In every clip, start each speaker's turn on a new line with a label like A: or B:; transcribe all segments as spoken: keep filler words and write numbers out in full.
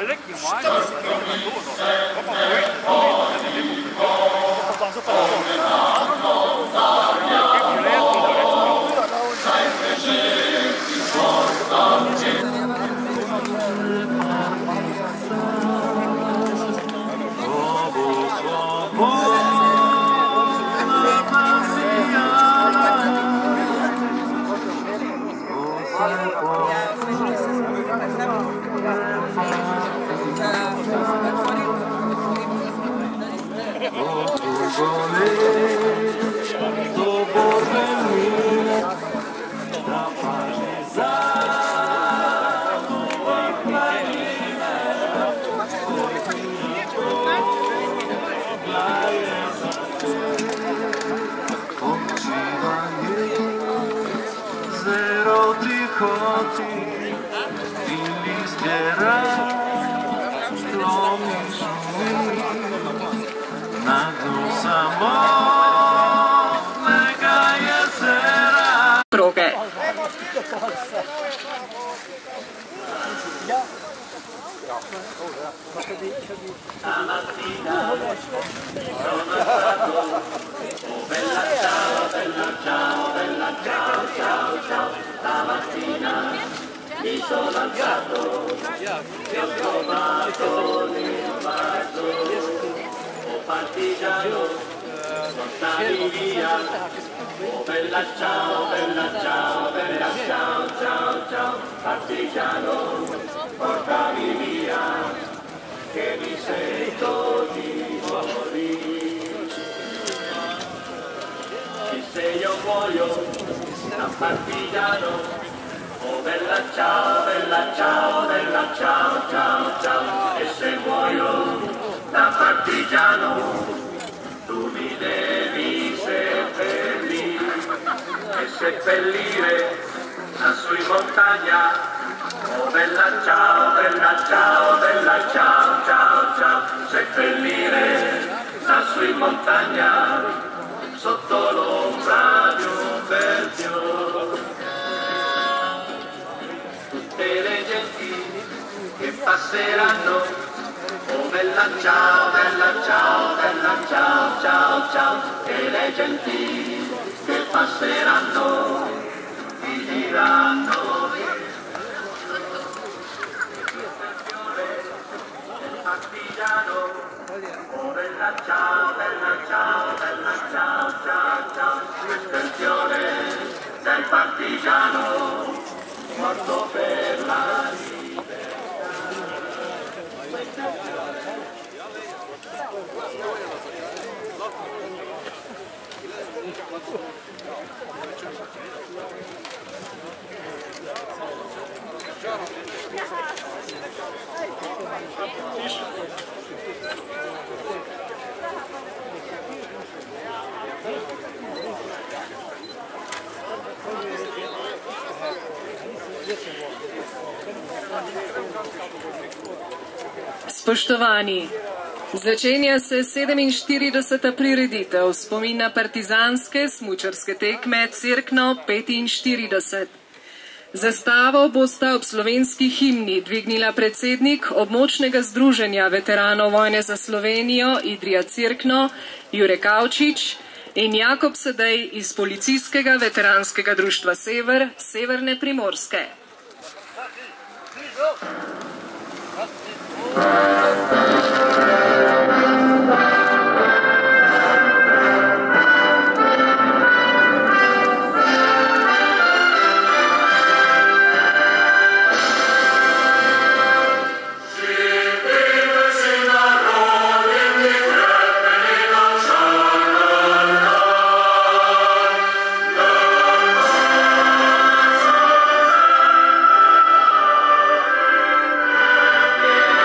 A: Spoštovani, začenja se sedeminštirideseta prireditev spomina partizanske smučarske tekme Cerkno petinštirideset. Zastavo bosta ob slovenski himni dvignila predsednik območnega združenja veteranov vojne za Slovenijo Idrija Cerkno Jure Kavčič in Jakob Sedej iz Policijskega veteranskega društva Sever, Severne Primorske.
B: Yeah.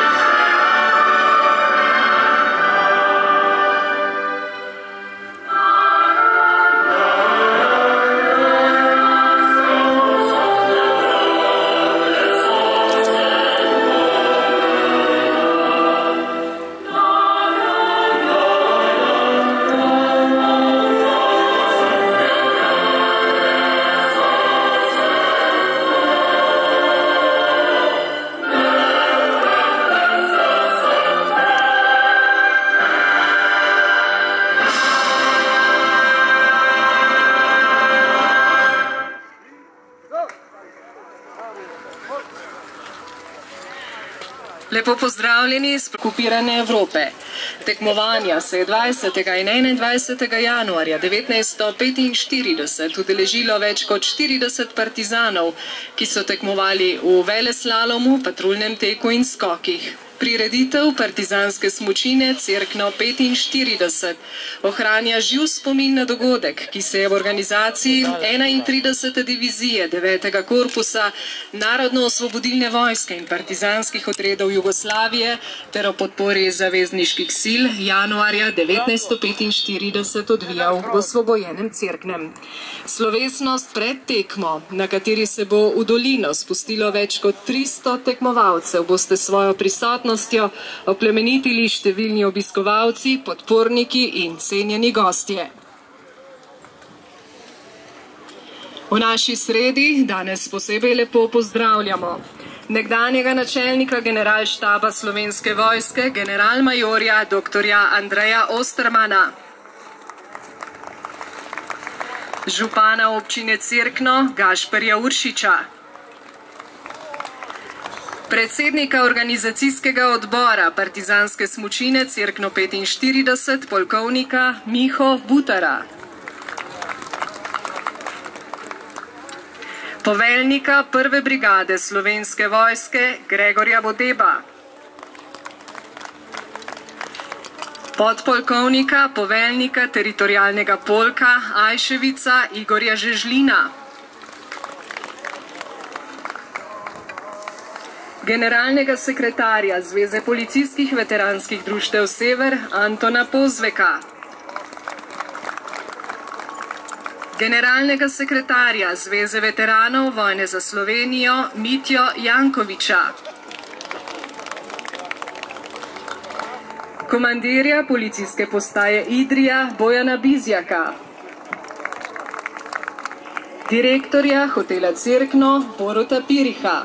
A: Lepo pozdravljeni z okupirane Evrope. Tekmovanja se je dvajsetega in enaindvajsetega januarja devetnajststo petinštirideset udeležilo več kot štirideset partizanov, ki so tekmovali v veleslalomu, patruljnem teku in skokih. Prireditev partizanske smučine Cerkno petinštirideset ohranja živ spomin na dogodek, ki se je v organizaciji enaintridesete divizije devetega korpusa Narodno-osvobodilne vojske in partizanskih odredov Jugoslavije ter o podpori zavezniških sil januarja devetnajststo petinštirideset odvijal v osvobojenem Cerknem. Slovesnost pred tekmo, na kateri se bo v dolino spustilo več kot tristo tekmovalcev, boste svojo prisotnost oplemenitili številni obiskovalci, podporniki in cenjeni gostje. V naši sredi danes posebej lepo pozdravljamo nekdanjega načelnika generalštaba Slovenske vojske, generalmajorja doktorja Andreja Ostermana, župana občine Cerkno Gašperja Uršiča, predsednika organizacijskega odbora partizanske smučine Cerkno petinštirideset, polkovnika Miho Butara, poveljnika prve brigade Slovenske vojske Gregorja Vodeba, podpolkovnika poveljnika teritorialnega polka Ajševica Igorja Žežlina, generalnega sekretarja Zveze policijskih veteranskih društev Sever Antona Pozveka, generalnega sekretarja Zveze veteranov vojne za Slovenijo Mitjo Jankoviča, komandirja policijske postaje Idrija Bojana Bizjaka, direktorja hotela Cerkno Boruta Piriha.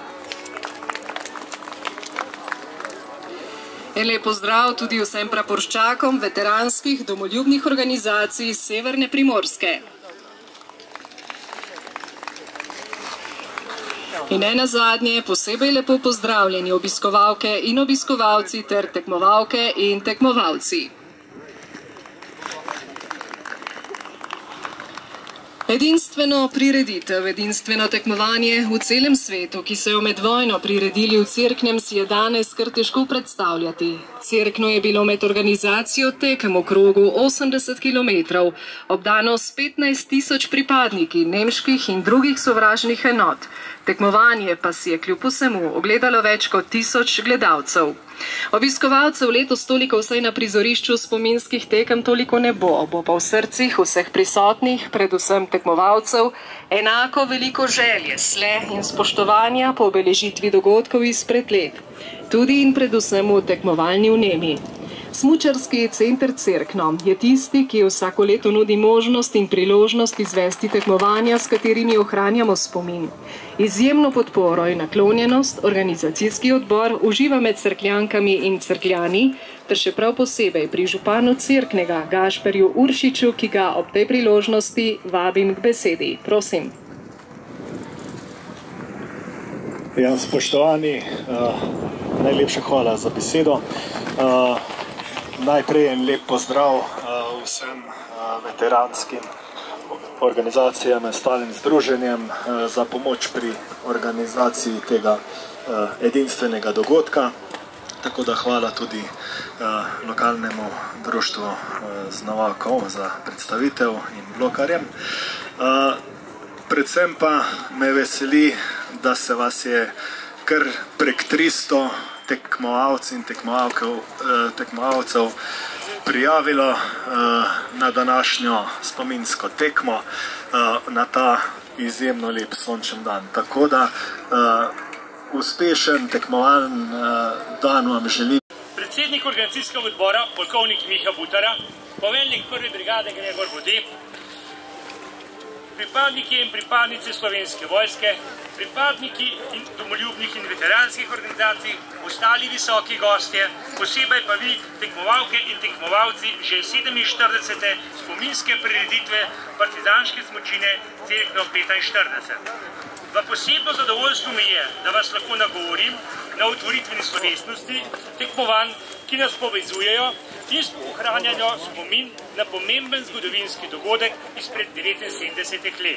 A: En lep pozdrav tudi vsem praporščakom veteranskih domoljubnih organizacij Severne Primorske. In ne nazadnje, posebej lepo pozdravljeni obiskovalke in obiskovalci ter tekmovalke in tekmovalci. Edinstveno prireditev, edinstveno tekmovanje v celem svetu, ki so jo med vojno priredili v Cerknem, si je danes kar težko predstavljati. Cerkno je bilo med organizacijo tekem v krogu osemdeset kilometrov, obdano s petnajst tisoč pripadniki nemških in drugih sovražnih enot. Tekmovanje pa si je kljub vsemu ogledalo več kot tisoč gledalcev. Obiskovalcev letos toliko vsaj na prizorišču spominskih tekem toliko ne bo, bo pa v srcih vseh prisotnih, predvsem tekmovalcev, enako veliko želje, sle in spoštovanja po obeležitvi dogodkov izpred let, tudi in predvsem v tekmovalni vnemi. Smučarski center Cerkno je tisti, ki vsako leto nudi možnost in priložnost izvesti tekmovanja, s katerimi ohranjamo spomin. Izjemno podporo in naklonjenost organizacijski odbor uživa med cerkljankami in cerkljani, ter še prav posebej pri županu Cerknega Gašperju Uršiču, ki ga ob tej priložnosti vabim k besedi. Prosim.
B: Ja, spoštovani, uh, najlepša hvala za besedo. Uh, Najprej en lep pozdrav uh, vsem uh, veteranskim organizacijam in ostalim združenjem uh, za pomoč pri organizaciji tega uh, edinstvenega dogodka. Tako da hvala tudi uh, lokalnemu društvu uh, Znavakov za predstavitev in blokarjem. Uh, predvsem pa me veseli, da se vas je kar prek tristo tekmovalcev in tekmovalcev prijavilo na današnjo spominsko tekmo na ta izjemno lep sončen dan. Tako da uspešen tekmovalen dan vam želim.
C: Predsednik organizacijskega odbora, polkovnik Miha Butara, poveljnik prve brigade Gregor Vodeb, pripadniki in pripadnice Slovenske vojske, pripadniki in domoljubnih in veteranskih organizacij, ostali visoki gostje, posebej pa vi, tekmovalke in tekmovalci, že sedeminštiridesete spominske prireditve partizanske smučine Cerkno petinštirideset. V posebno zadovoljstvo mi je, da vas lahko nagovorim na otvoritveni slovesnosti tekmovanj, ki nas povezujejo in ohranjajo spomin na pomemben zgodovinski dogodek izpred devetinsedemdesetih let.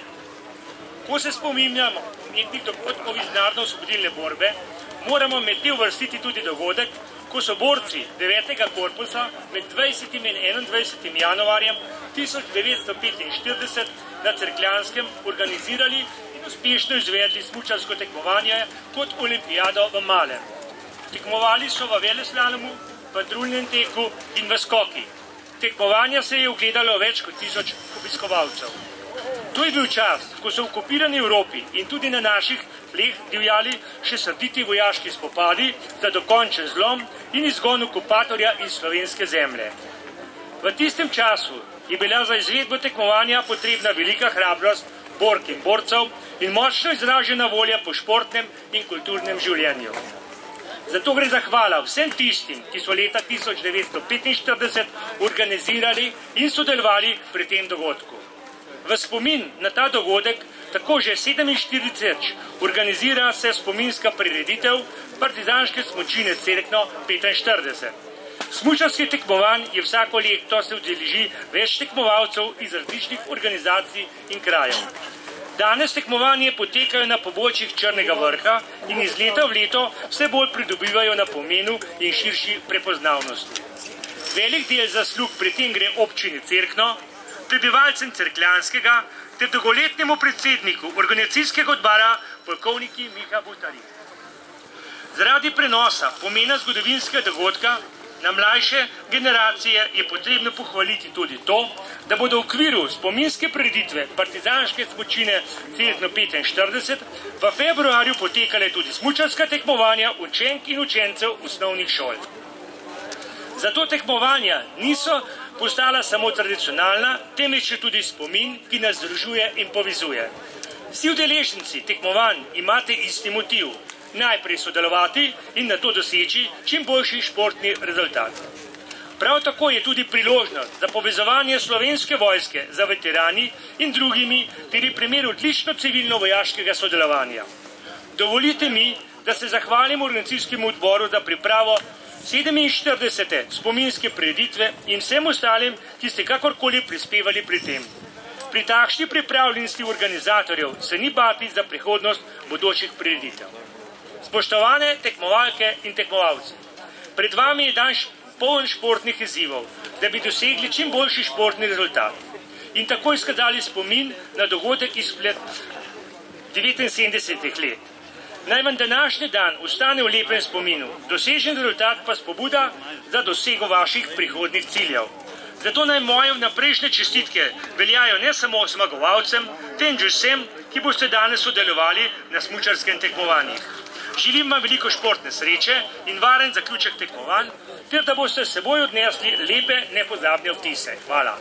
C: Ko se spominjamo umetnih dogodkov iz narodno-osvobodilne borbe, moramo med te uvrstiti tudi dogodek, ko so borci devetega korpusa med dvajsetim in enaindvajsetim januarjem tisoč devetsto petinštirideset na Cerkljanskem organizirali in uspešno izvedli smučarsko tekmovanje kot olimpijado v malem. Tekmovali so v veleslalomu, patruljnem teku in v skokih. Tekmovanja se je ogledalo več kot tisoč obiskovalcev. To je bil čas, ko so v okupirani Evropi in tudi na naših tleh divjali še srditi vojaški spopadi za dokončen zlom in izgon okupatorja iz slovenske zemlje. V tistem času je bila za izvedbo tekmovanja potrebna velika hrabrost bork in borcev in močno izražena volja po športnem in kulturnem življenju. Zato gre zahvala vsem tistim, ki so leta tisoč devetsto petinštirideset organizirali in sodelovali pri tem dogodku. V spomin na ta dogodek tako že sedeminštirideseč organizira se spominska prireditev partizanske smučine Cerkno petinštirideset. Smučarskih tekmovanj je vsako leto se udeleži več tekmovalcev iz različnih organizacij in krajev. Danes tekmovanje potekajo na pobočjih Črnega vrha in iz leta v leto vse bolj pridobivajo na pomenu in širši prepoznavnosti. Velik del zaslug pri tem gre občini Cerkno, prebivalcem Cerkljanskega ter dolgoletnemu predsedniku organizacijskega odbora polkovniki Miha Butari. Zaradi prenosa pomena zgodovinskega dogodka na mlajše generacije je potrebno pohvaliti tudi to, da bodo v okviru spominske prireditve partizanske smučine Cerkno petinštirideset v februarju potekale tudi smučarska tekmovanja učenk in učencev osnovnih šol. Zato tekmovanja niso postala samo tradicionalna, temveč je tudi spomin, ki nas združuje in povezuje. Vsi udeleženci tekmovanj imate isti motiv, najprej sodelovati in nato doseči čim boljši športni rezultat. Prav tako je tudi priložnost za povezovanje Slovenske vojske za veterani in drugimi, ter je primer odlično civilno-vojaškega sodelovanja. Dovolite mi, da se zahvalim organizacijskemu odboru za pripravo sedeminštiridesete spominske prireditve in vsem ostalim, ki ste kakorkoli prispevali pri tem. Pri takšni pripravljenosti organizatorjev se ni bati za prihodnost bodočih prireditev. Spoštovane tekmovalke in tekmovalci, pred vami je dan poln športnih izzivov, da bi dosegli čim boljši športni rezultat in tako izkazali spomin na dogodek izpred devetinsedemdesetih let. Naj vam današnji dan ostane v lepem spominu, dosežen rezultat pa spodbuda za dosego vaših prihodnih ciljev. Zato naj moje vnaprejšnje čestitke veljajo ne samo zmagovalcem, temveč vsem, ki boste danes sodelovali na smučarskem tekmovanjih. Želim vam veliko športne sreče in varen zaključek tekmovanj, ter da boste s seboj odnesli lepe, nepozabne vtise. Hvala.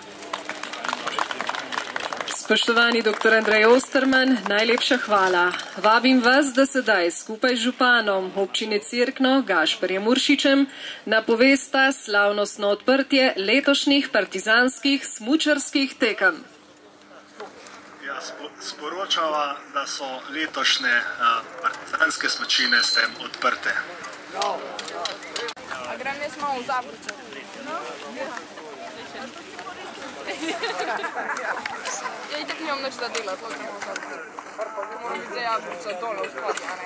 A: Spoštovani doktor Andrej Osterman, najlepša hvala. Vabim vas, da sedaj skupaj z županom občine Cerkno, Gašperjem Uršičem, napovesta slavnostno odprtje letošnjih partizanskih smučarskih tekem.
B: Ja, sporočava, da so letošnje partizanske smučine s tem odprte.
D: A grem jaz malo v Zabrče. Ja, itak nimam nič da delati, lahko gremo v Zabrče. Moram biti za Jabrce dole v spodnje, a ne?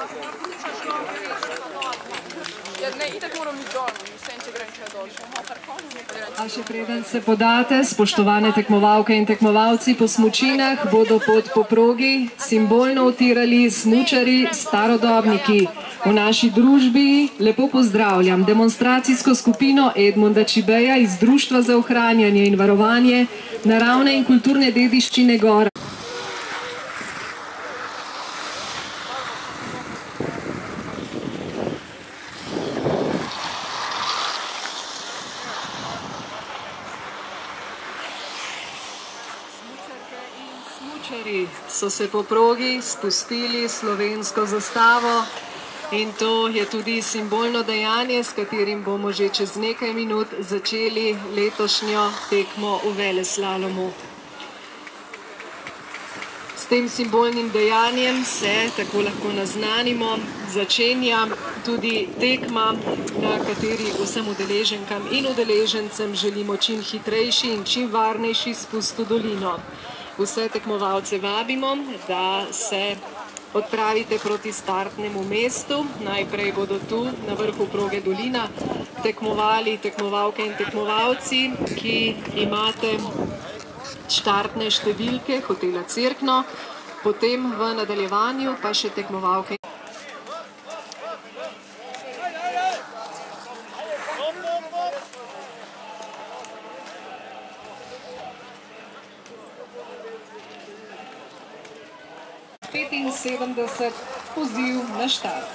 D: Ja, ne, itak moram biti dole, vsem, če grem še dol.
A: A še preden se podate, spoštovane tekmovalke in tekmovalci, po smučinah bodo pod po progi simbolno utirali smučari starodobniki. V naši družbi lepo pozdravljam demonstracijsko skupino Edmunda Čibeja iz Društva za ohranjanje in varovanje naravne in kulturne dediščine Gora. So se po progi spustili slovensko zastavo in to je tudi simbolno dejanje, s katerim bomo že čez nekaj minut začeli letošnjo tekmo v veleslalomu. tem simbolnim dejanjem se, tako lahko naznanimo, začenja tudi tekma, na kateri vsem udeleženkam in udeležencem želimo čim hitrejši in čim varnejši spust v dolino. Vse tekmovalce vabimo, da se odpravite proti startnemu mestu. Najprej bodo tu na vrhu proge Dolina tekmovali tekmovalke in tekmovalci, ki imate štartne številke hotela Cerkno, potem v nadaljevanju pa še tekmovalke. petinsedemdeset poziv na štart.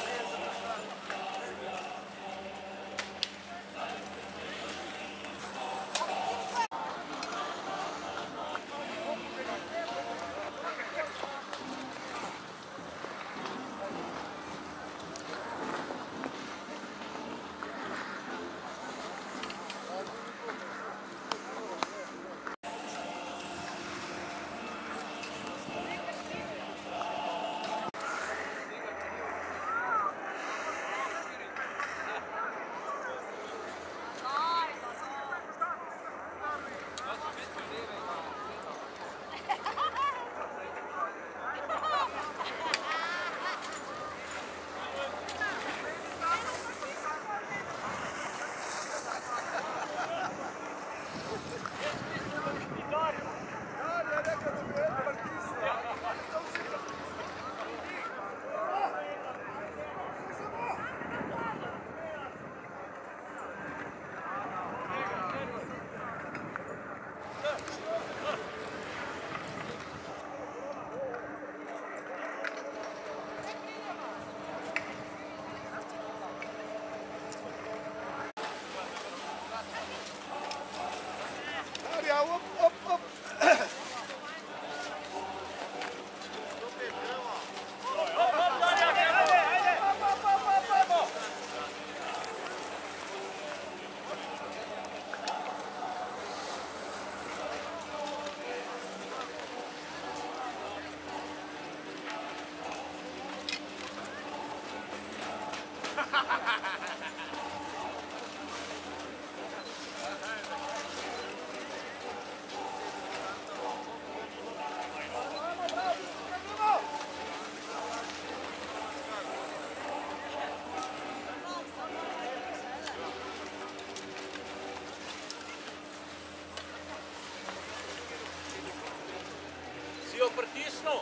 E: Si jo pritisnil?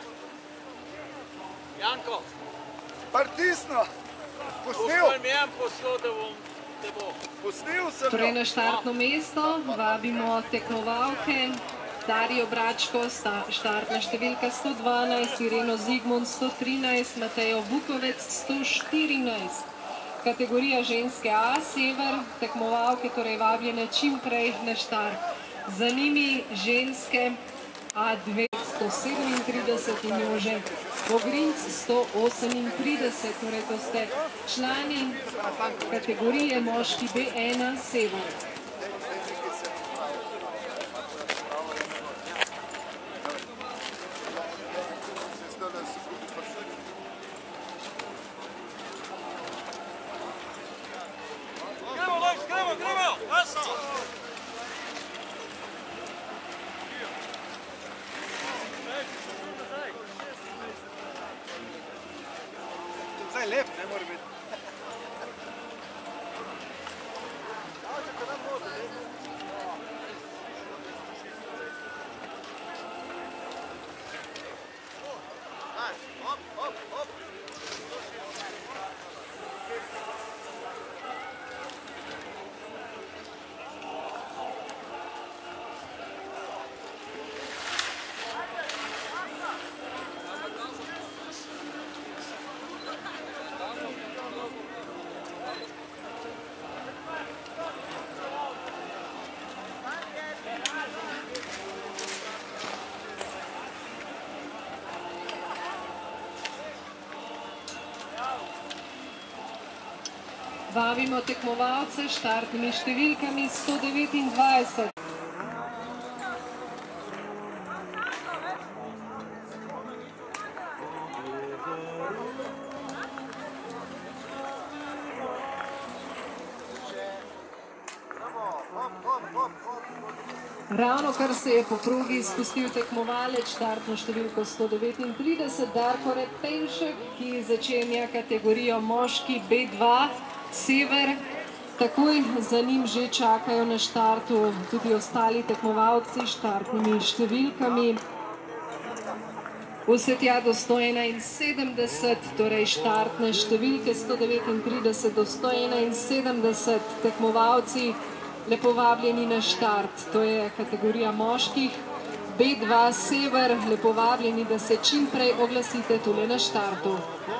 E: Janko?
F: Pritisnil! Pustil!
E: Poslal mi en poslal, da bom te bo.
F: Pustil sem jo!
A: Torej na štartno mesto vabimo tekmovalke Darijo Bračko, štartna številka sto dvanajst, Ireno Zigmund sto trinajst, Matejo Bukovec sto štirinajst. Kategorija ženske A, Sever, tekmovalke torej vabljene čim prej na štart. Za njimi ženske A dve sto sedemintrideset in Jože Vogrinc sto osemintrideset, torej to ste člani kategorije moški B ena Sever.
F: Zdaj lep, ne mora biti. Hop, hop, hop.
A: Vabimo tekmovalce s štartnimi številkami sto devetindvajset. Ravno kar se je po progi spustil tekmovalec štartno številko sto devetintrideset Darko Repenšek, ki začenja kategorijo moški B dva Sever. Takoj za njim že čakajo na štartu tudi ostali tekmovalci s štartnimi številkami. Vse tja do sto enainsedemdeset, torej štartne številke sto devetintrideset do sto enainsedemdeset tekmovalci, lepo vabljeni na štart. To je kategorija moških B dva Sever, lepo vabljeni, da se čim prej oglasite tule na štartu.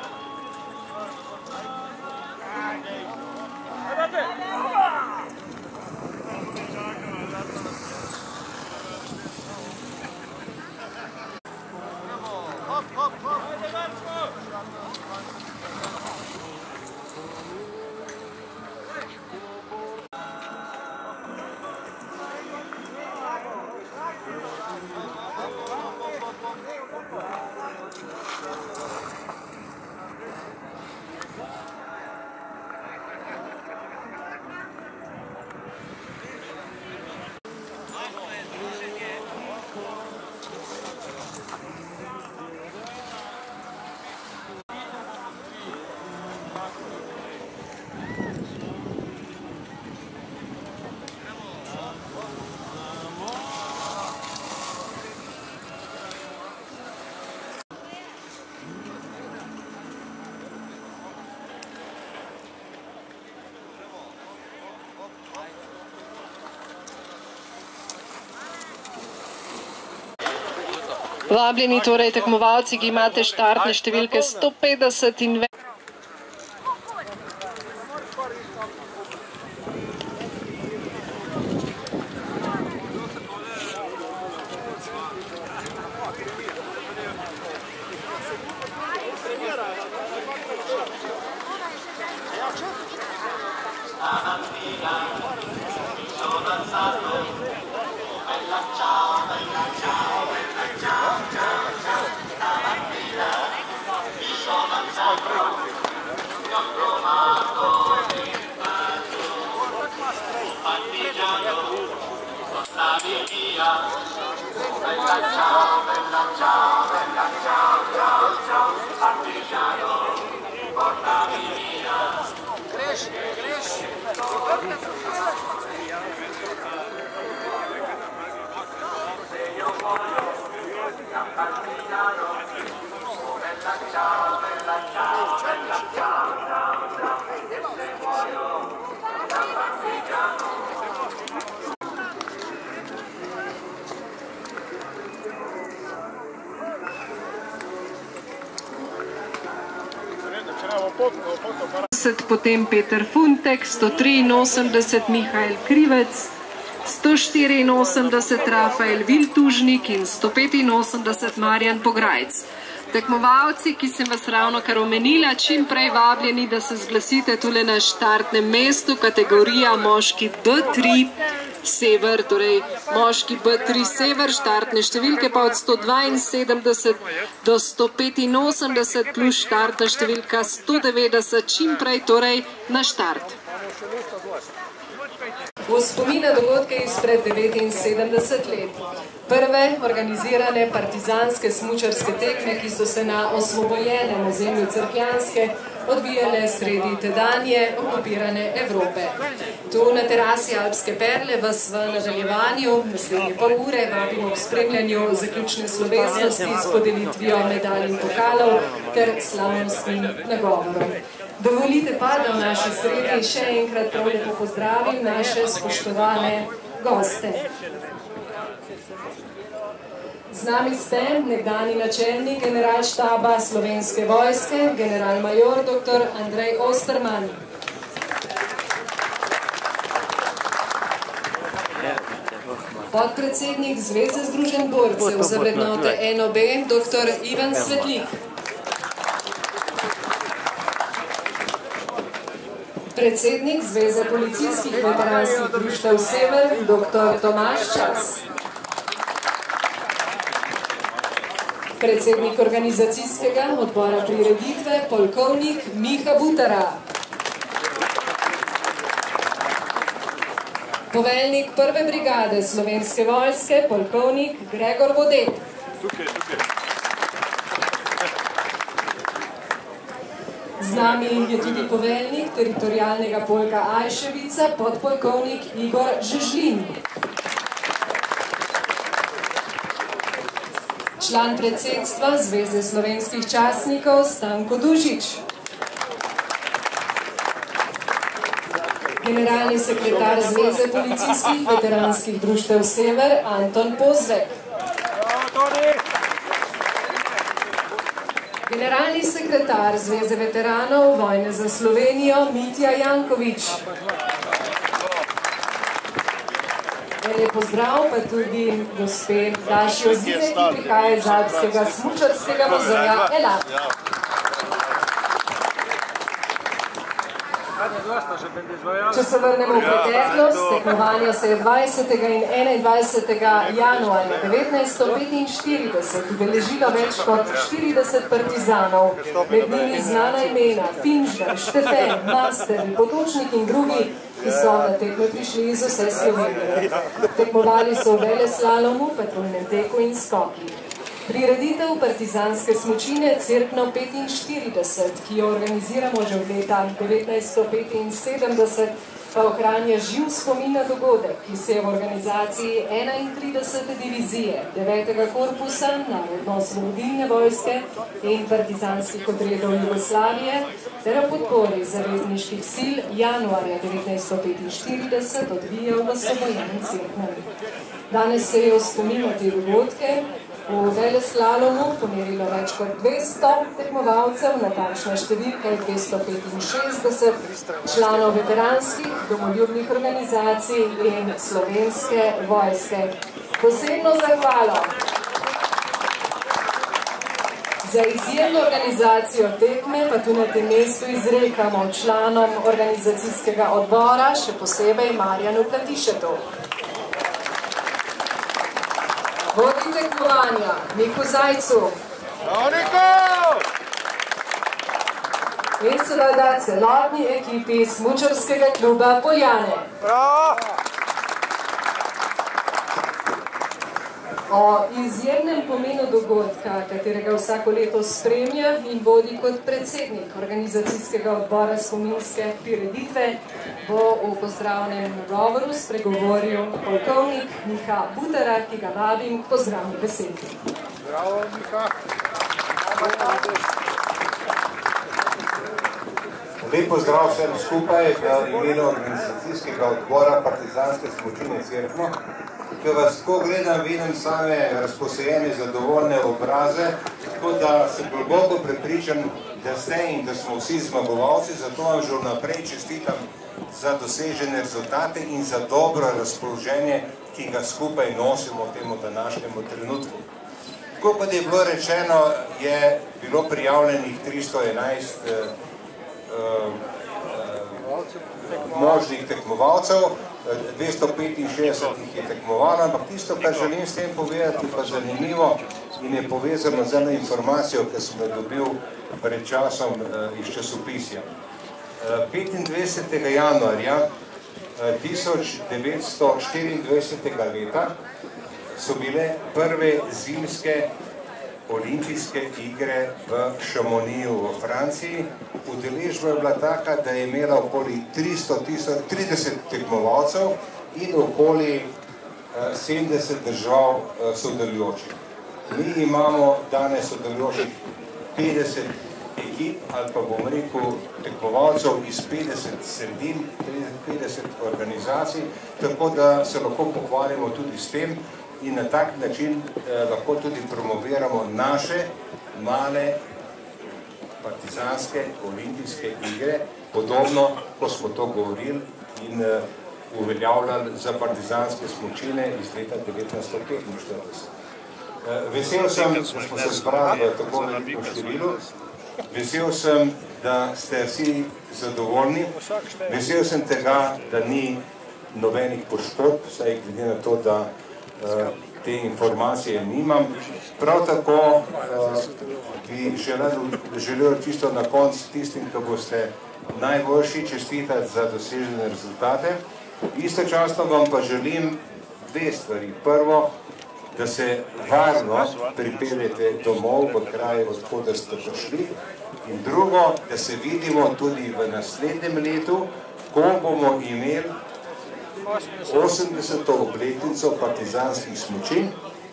A: Vabljeni torej tekmovalci, ki imate štartne številke sto petdeset in več. Potem Peter Funtek, sto triinosemdeset Mihajl Krivec, sto štiriinosemdeset Rafael Viltužnik in sto petinosemdeset Marjan Pograjc. Tekmovalci, ki sem vas ravno kar omenila, čim prej vabljeni, da se zglasite tule na štartnem mestu, kategorija moški B tri Sever, torej moški B tri Sever, štartne številke pa od sto dvainsedemdeset do sto petinosemdeset plus štartna številka sto devetdeset, čim prej torej na štart. V spomin na dogodke izpred devetinsedemdeset let. Prve organizirane partizanske smučarske tekme, ki so se na osvobojenem ozemlju Cerkljanske odvijale sredi tedanje okupirane Evrope. Tu na terasi Alpske perle vas v nadaljevanju naslednje pol ure vabimo k spremljanju zaključne slovesnosti s podelitvijo medalj in pokalov ter slavnostnim nagovorom. Dovolite pa, da v naši sredi še enkrat prav lepo pozdravim naše spoštovane goste. Z nami ste nekdanji načelnik generalštaba Slovenske vojske, generalmajor doktor Andrej Osterman. Podpredsednik Zveze združenj borcev za vrednote N O B, doktor Ivan Svetlik. Predsednik Zveze policijskih veteranskih društev Sever, doktor Tomaž Čas. Predsednik organizacijskega odbora prireditve, polkovnik Miha Butara. Poveljnik prve brigade Slovenske vojske, polkovnik Gregor Vodeb.
F: Tukaj, tukaj.
A: Z nami je tudi poveljnik teritorialnega polka Ajševica, podpolkovnik Igor Žežlin. Član predsedstva Zveze slovenskih častnikov Stanko Dužič. Generalni sekretar Zveze policijskih veteranskih društev Sever Anton Pozvek. Generalni sekretar Zveze veteranov vojne za Slovenijo Mitja Jankovič. En lep pozdrav pa tudi gospe Daši Ozire, ki prihaja iz Alpskega smučarskega muzeja Elat. Če se vrnemo v preteklost, tekmovanja se je dvajsetega in enaindvajsetega januarja devetnajststo petinštirideset udeležilo več kot štirideset partizanov, med njimi znana imena Finžgar, Štefen, Master, Potočnik in drugi, ki so na tekme prišli iz vse Slovenije. Tekmovali so v veleslalomu, patrulnem teku in skoki. Prireditev partizanske smučine Cerkno petinštirideset, ki jo organiziramo že od leta devetnajststo petinsedemdeset, pa ohranja živ spomin na dogodek, ki se je v organizaciji enaintridesete divizije devetega korpusa Narodno-osvobodilne vojske in partizanskih odredov Jugoslavije ter o podpori zavezniških sil januarja devetnajststo petinštirideset odvijal v osvobojenem Cerknu. Danes se je v spomin na te dogodke v veleslalomu pomerilo več kot dvesto tekmovalcev, natančna številka je dvesto petinšestdeset članov veteranskih, domoljubnih organizacij in Slovenske vojske. Posebno zahvalo za izjemno organizacijo tekme pa tu na tem mestu izrekamo članom organizacijskega odbora, še posebej Marjanu Platišetu. Vodji tekmovanja Miku Zajcu. In seveda celotni ekipi smučarskega kluba Poljane. O izjemnem pomenu dogodka, katerega vsako leto spremlja in vodi kot predsednik organizacijskega odbora spominske prireditve, bo v pozdravnem govoru spregovoril polkovnik Miha Butara, ki ga vabim k pozdravni besedi.
F: Bravo, Miha.
G: Lep pozdrav vsem skupaj v imenu organizacijskega odbora partizanske smučine Cerkno. Ko vas tako gledam, vidim same razposajene, zadovoljne obraze, tako da sem globoko prepričan, da ste in da smo vsi zmagovalci, zato vam že vnaprej čestitam za dosežene rezultate in za dobro razpoloženje, ki ga skupaj nosimo v temu današnjemu trenutku. Tako pa je bilo rečeno, je bilo prijavljenih tristo enajst eh, eh, možnih tekmovalcev, dvesto petinšestdeset jih je tekmovalo, ampak tisto, kar želim s tem povedati, pa zanimivo in je povezano z eno informacijo, ki sem jo dobil pred časom iz časopisja. petindvajsetega januarja tisoč devetsto štiriindvajsetega leta so bile prve zimske olimpijske igre v Chamonixu v Franciji. Udeležba je bila taka, da je imela okoli tristo tisoč trideset tekmovalcev in okoli sedemdeset držav sodelujočih. Mi imamo danes sodelujočih petdeset ekip ali pa bom rekel tekmovalcev iz petdeset sredin, petdeset organizacij, tako da se lahko pohvalimo tudi s tem in na tak način eh, lahko tudi promoviramo naše male partizanske olimpijske igre, podobno, ko smo to govorili in eh, uveljavljali za partizanske smučine iz leta devetnajststo petinštirideset. Eh, vesel sem, da smo se zbrali v tako velikem številu. Vesel sem, da ste vsi zadovoljni. Vesel sem tega, da ni nobenih poškodb, saj glede na to, da uh, te informacije nimam. Prav tako uh, bi želel, želel čisto na koncu tistim, ki boste najboljši čestitati za dosežene rezultate. Istočasno vam pa želim dve stvari. Prvo, da se varno pripeljete domov v kraj, odkud ste prišli. In drugo, da se vidimo tudi v naslednjem letu, ko bomo imeli osemdeseto obletnico partizanskih smučin.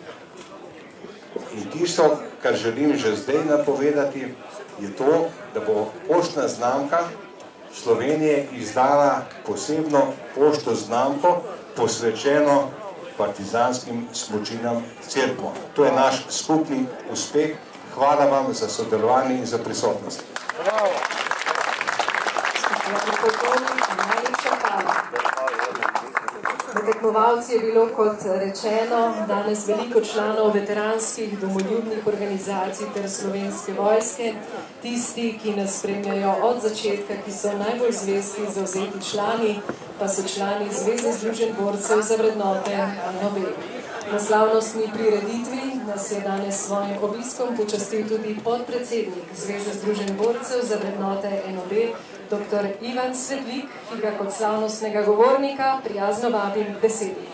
G: In tisto, kar želim že zdaj napovedati, je to, da bo poštna znamka Slovenije izdala posebno pošto znamko, posvečeno partizanskim smučinam Cerkno. To je naš skupni uspeh. Hvala vam za sodelovanje in za prisotnost.
A: Spoštovani polkovnik, najlepša hvala. Med tekmovalci je bilo, kot rečeno, danes veliko članov veteranskih domoljubnih organizacij ter Slovenske vojske, tisti, ki nas spremljajo od začetka, ki so najbolj zvesti zavzeti člani, pa so člani Zveze združenj borcev za vrednote N O B. Na slavnostni prireditvi nas je danes s svojim obiskom počastil tudi podpredsednik Zveze združenj borcev za vrednote N O B, doktor Ivan Svetlik, ki ga kot slavnostnega govornika prijazno vabim k besedi.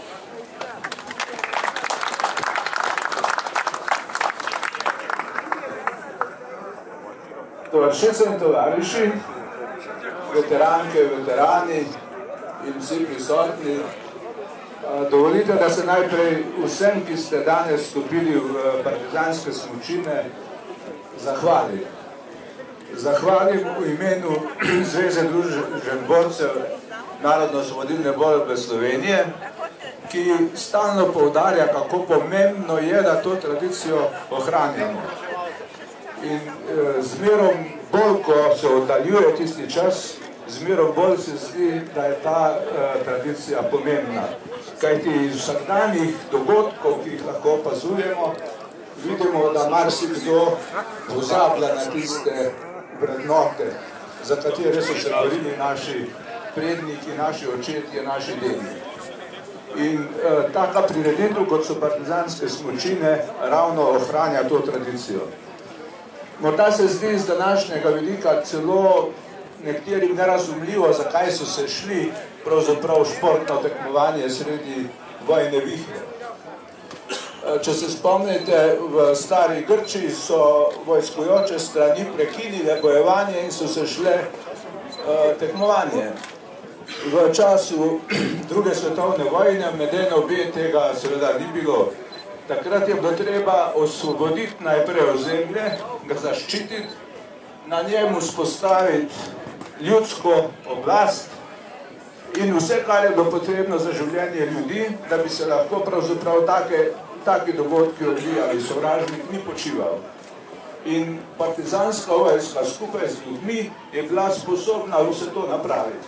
F: Tovarišice in tovariši, veteranke, veterani in vsi prisotni, dovolite, da se najprej vsem, ki ste danes vstopili v partizanske smučine, zahvalim. Zahvalim v imenu Zveze združenj borcev Narodno-osvobodilne borbe Slovenije, ki stalno poudarja, kako pomembno je, da to tradicijo ohranjamo. In zmerom bolj, ko se oddaljuje tisti čas, zmerom bolj se zdi, da je ta tradicija pomembna. Kajti iz vsakdanjih dogodkov, ki jih lahko opazujemo, vidimo, da marsikdo pozablja na tiste vrednote, za katere so se borili naši predniki, naši očetje, naši dedi. In e, taka prireditev, kot so partizanske smučine, ravno ohranja to tradicijo. Morda se zdi iz današnjega vidika celo nekaterim nerazumljivo, zakaj so se šli pravzaprav športno tekmovanje sredi vojne vihre. Če se spomnite, v stari Grčiji so vojskojoče strani prekinile bojevanje in so se šle uh, tekmovanje. V času druge svetovne vojne med N O B tega seveda ni bilo. Takrat je bilo treba osvoboditi najprej ozemlje, ga zaščititi, na njemu spostaviti ljudsko oblast in vse, kar je bilo potrebno za življenje ljudi, da bi se lahko pravzaprav take taki dogodki odvijali, sovražnik ni počival. In partizanska vojska skupaj z ljudmi je bila sposobna vse to napraviti.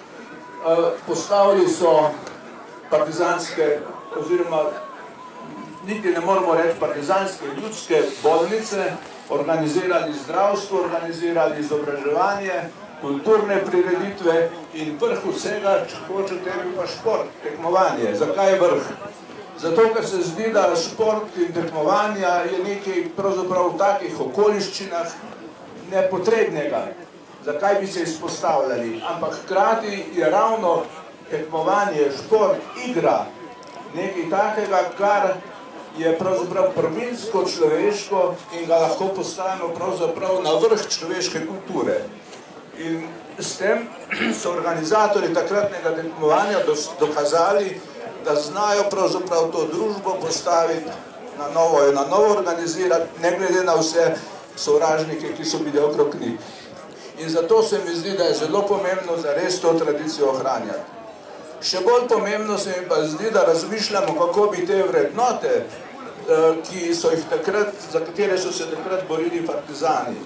F: Postavili so partizanske, oziroma niti ne moramo reči partizanske, ljudske bolnice, organizirali zdravstvo, organizirali izobraževanje, kulturne prireditve in vrh vsega, če hočete, bi pa šport, tekmovanje. Zakaj vrh? Zato, ker se zdi, da šport in tekmovanja je nekaj pravzaprav v takih okoliščinah nepotrebnega. Zakaj bi se izpostavljali? Ampak hkrati je ravno tekmovanje, šport, igra nekaj takega, kar je pravzaprav prvinsko človeško in ga lahko postavimo pravzaprav na vrh človeške kulture. In s tem so organizatorji takratnega tekmovanja dokazali, da znajo pravzaprav to družbo postaviti na novo in na novo organizirati, ne glede na vse sovražnike, ki so bili okrog njih. In zato se mi zdi, da je zelo pomembno za res to tradicijo ohranjati. Še bolj pomembno se mi pa zdi, da razmišljamo, kako bi te vrednote, ki so jih takrat, za katere so se takrat borili partizani,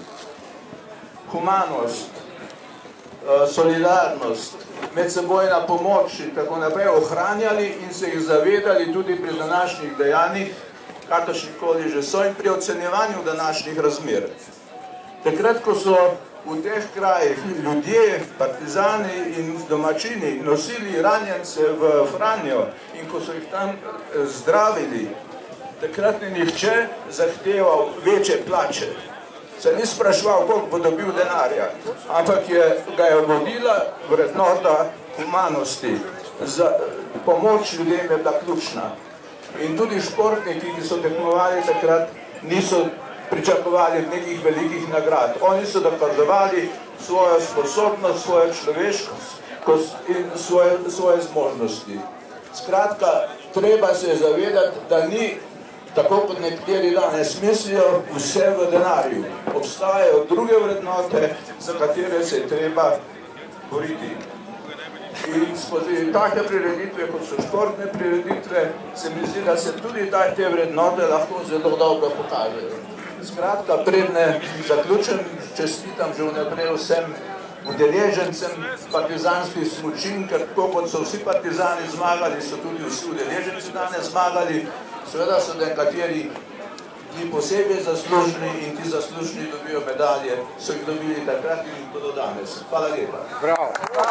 F: humanost, solidarnost, medsebojna pomoč in tako naprej ohranjali in se jih zavedali tudi pri današnjih dejanjih, kakršnikoli že so, in pri ocenjevanju današnjih razmer. Takrat, ko so v teh krajih ljudje, partizani in domačini nosili ranjence v Franjo in ko so jih tam zdravili, takrat ni nihče zahteval večje plače. Se ni spraševal, koliko bo dobil denarja, ampak je, ga je vodila vrednota humanosti. za pomoč ljudem je bila ključna. In tudi športniki, ki so tekmovali takrat, niso pričakovali nekih velikih nagrad. Oni so dokazovali svojo sposobnost, svojo človeškost in svoje, svoje zmožnosti. Skratka, treba se zavedati, da ni, tako kot nekateri danes mislijo, vse v denarju. Obstajajo druge vrednote, za katere se je treba boriti. In skozi take prireditve, kot so športne prireditve, se mi zdi, da se tudi te vrednote lahko zelo dobro pokažejo. Skratka, predne zaključem, čestitam že vnaprej vsem udeležencem partizanskih smučin, ker tako kot so vsi partizani zmagali, so tudi vsi udeleženci danes zmagali. Seveda so nekateri ti posebej zaslužni in ti zaslužni dobijo medalje, so jih dobili takrat in do danes. Hvala lepa.
G: Bravo.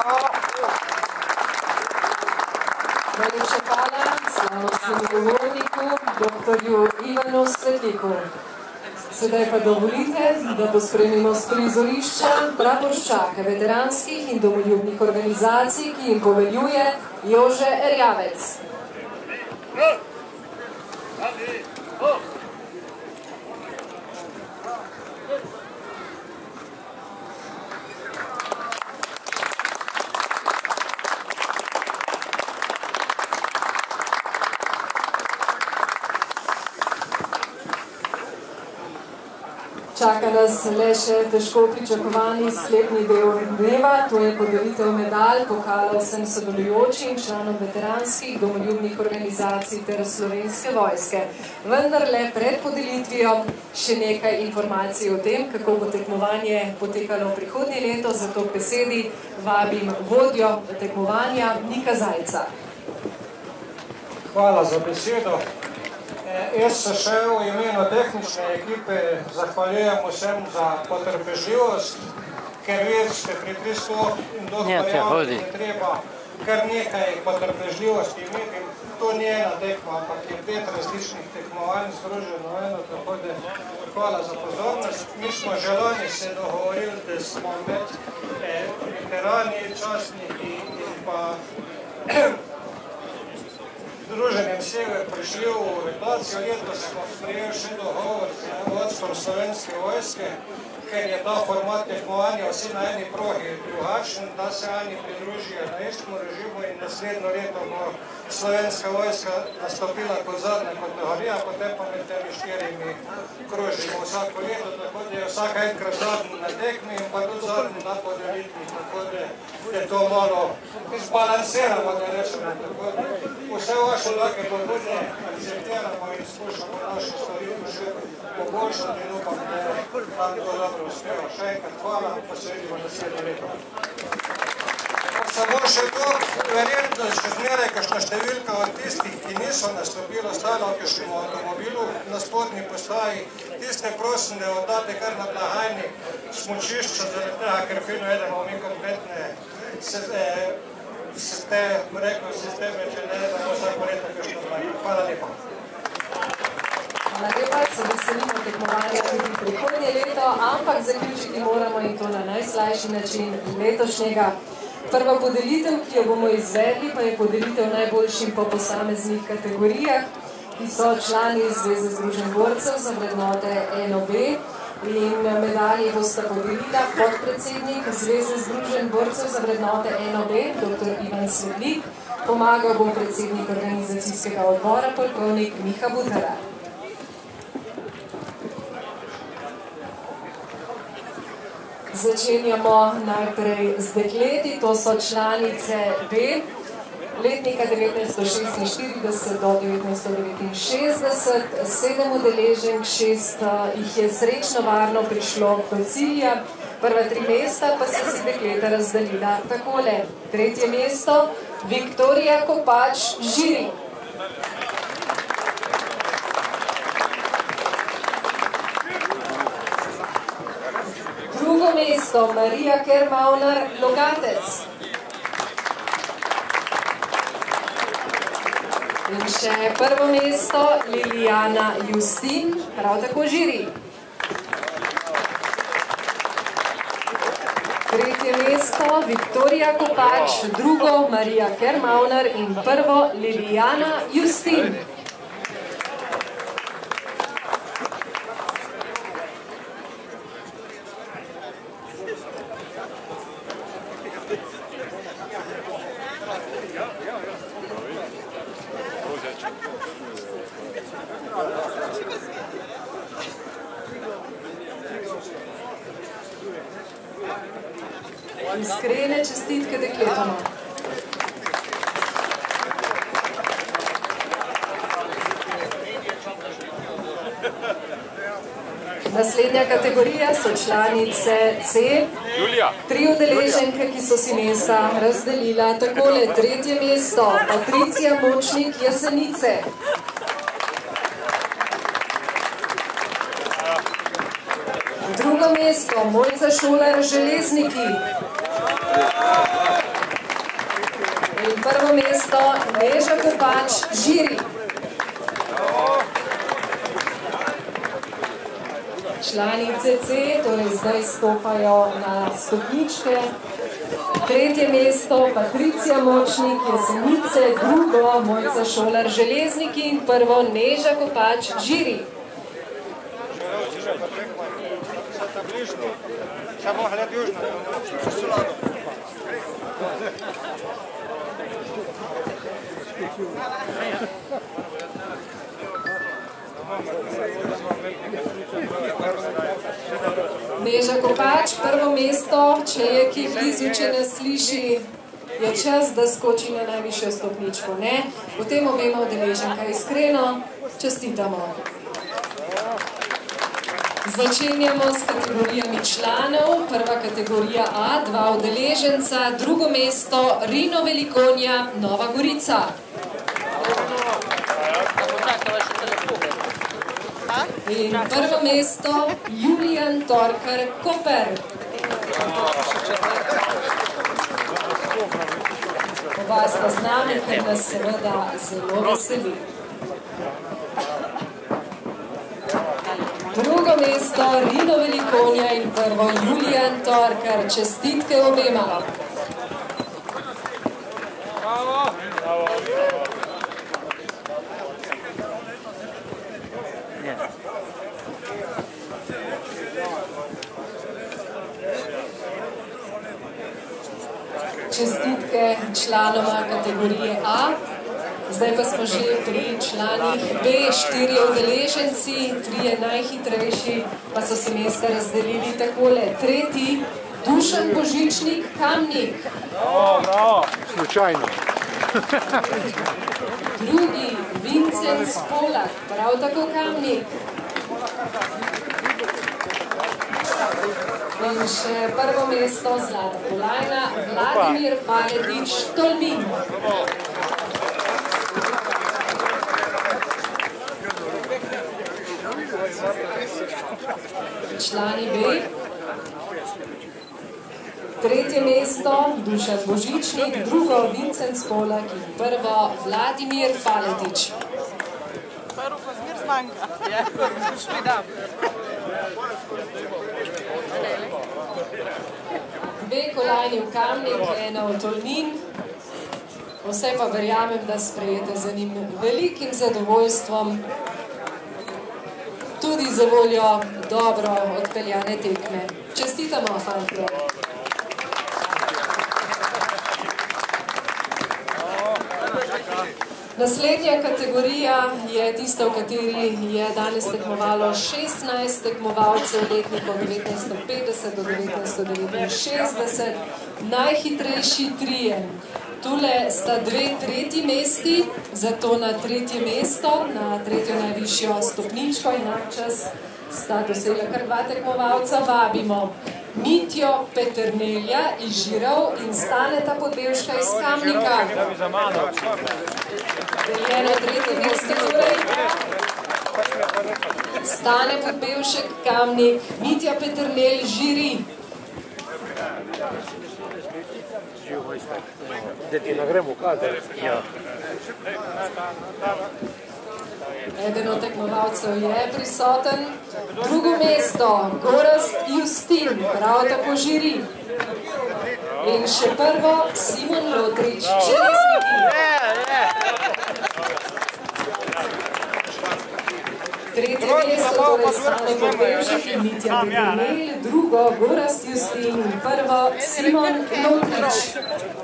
A: Najlepša hvala slavnostnemu govorniku, doktorju Ivanu Svetliku. Sedaj pa dovolite, da pospremimo s prizorišča praporščake veteranskih in domoljubnih organizacij, ki jim poveljuje Jože Erjavec. Čaka nas le še težko pričakovani sklepni del dneva, to je podelitev medalj, pokala vsem sodelujočim, članom veteranskih, domoljubnih organizacij ter Slovenske vojske. Vendar le pred podelitvijo še nekaj informacij o tem, kako bo tekmovanje potekalo v prihodnje leto, zato k besedi vabim vodjo tekmovanja Nika Zajca.
H: Hvala za besedo. Jaz se še v imenu tehnične ekipe zahvaljujem vsem za potrpežljivost, ker veste, pri tristo in dohvaljav je treba kar nekaj potrpežljivosti imeti. To ni ena tekma, ampak je pet različnih tekmovanj združeno eno, tako da hvala za pozornost. Mi smo želani se dogovorili, da smo med veterani, častniki in pa Združenjem Sever prišli v regulacijo. Letos smo sprejeli še dogovor z vodstvom Slovenske vojske, ker je ta format tekmovanja vsi na eni progi drugačen, da se oni pridružijo na istem režimu in naslednjo leto bo Slovenska vojska nastopila kot zadnja kategorija, potem pa med temi štirimi krožimo vsako leto, tako da je vsak enkrat zadnji na tekmi in pa tudi zadnji na podelitvi, tako da je to malo izbalansiramo, da rečemo. Vse vaše take pobude akceptiramo in skušamo naše storitev še poboljšati in upam, da nam to dobro uspeva. Še enkrat hvala, pa se vidimo naslednje leto. Samo še to, verjetno še zmeraj kakšna številka od tistih, ki niso nastopili, ostalo v kakšnem avtomobilu na spodnji postaji, tiste prosim, da oddate kar na blagajni smučišča, zaradi tega, ker fino jedemo mi kompletne sistem, rekel sisteme, če ne, da bo vsako leto kakšno blagajno. Hvala lepa.
A: Hvala lepa, se veselimo tekmovanja tudi prihodnje leto, ampak zaključiti moramo in to na najslajši način letošnjega. Prva podelitev, ki jo bomo izvedli, pa je podelitev najboljšim po posameznih kategorijah, ki so člani Zveze združenj borcev za vrednote N O B in medalji bosta podelila podpredsednik Zveze združenj borcev za vrednote N O B, doktor Ivan Svetlik, pomagal bo predsednik organizacijskega odbora, polkovnik Miha Butara. Začenjamo najprej z dekleti, to so članice B, letnika devetnajststo šestinštirideset do devetnajststo devetinšestdeset, sedem udeleženk, šest jih je srečno varno prišlo do cilja, prva tri mesta pa so si dekleta razdelila takole. Tretje mesto, Viktorija Kopač, Žiri. Drugo mesto, Marija Kermaunar, Logatec. In še prvo mesto, Lilijana Justin, prav tako Žiri. Tretje tretje mesto Viktorija Kopač, drugo Marija Hermauner in prvo Lilijana Justin. Iskrene čestitke dekletoma. Naslednja kategorija so članice C. Tri udeleženke, ki so si mesta razdelila takole. Tretje mesto Patricija Močnik, Jesenice. Drugo mesto Mojca Šolar, Železniki. In prvo mesto Neža Kopač, Žiri. Članice C, torej zdaj stopajo na stopničke. Tretje mesto Patricija Močnik, Jesenice, drugo Mojca Šolar, Železniki in prvo Neža Kopač, Žiri.
H: Samo gled južno.
A: Neža Kopač, prvo mesto, če je ki blizu, če nas sliši, je čas, da skoči na najvišjo stopničko, ne? Potem obema udeleženka iskreno čestitamo. Začenjamo s kategorijami članov. Prva kategorija A, dva udeleženca, drugo mesto Rino Velikonja, Nova Gorica. In prvo mesto Julijan Torkar, Koper. Oba sta z nami, ker nas seveda zelo veseli. Drugo mesto Rino Velikonja in prvo Julijan Torkar. Čestitke obema. Čestitke članoma kategorije A. Zdaj pa smo že pri članih B, štiri udeleženci, trije najhitrejši, pa so se mesta razdelili takole. Tretji, Dušan Božičnik, Kamnik.
B: Bravo, bravo. Slučajno.
A: Drugi, Vincent Spolak, prav tako Kamnik. In še prvo mesto, zlata kolajna, Vladimir Faletič, Tolmin. Člani B. Tretje mesto Dušan Božičnik, drugo Vincent Spolak in prvo Vladimir Faletič.
D: Prvo pa zmer zmanjka. Ja, šli dam.
A: Dve kolajni v Kamnik, ena v Tolmin. Vse pa verjamem, da sprejete za njim velikim zadovoljstvom, tudi za voljo dobro odpeljane tekme. Čestitamo, fantje. Naslednja kategorija je tista, v kateri je danes tekmovalo šestnajst tekmovalcev letnikov devetnajststo petdeset do devetnajststo devetinšestdeset. Najhitrejši trije. Tule sta dve tretji mesti, zato na tretje mesto, na tretjo najvišjo stopničko in čas sta dosegla kar dva tekmovalca. Vabimo Mitjo Peternelja iz Žirov in Staneta Podbevška iz Kamnika. Deljeno tretje mesto torej. Stane Podbevšek, Kamnik, Mitja Peternelj, Žiri.
B: Da ti nagremo kader. Ja.
A: Eden od tekmovalcev je prisoten. Drugo mesto, Gorazd Justin, prav tako Žiri. In še prvo Simon Lotrič, železniki. Tretje mesto torej Stane Podbevšek in Mitja Bedrnel, drugo Gorazd Justin in prvo Simon Lotrič.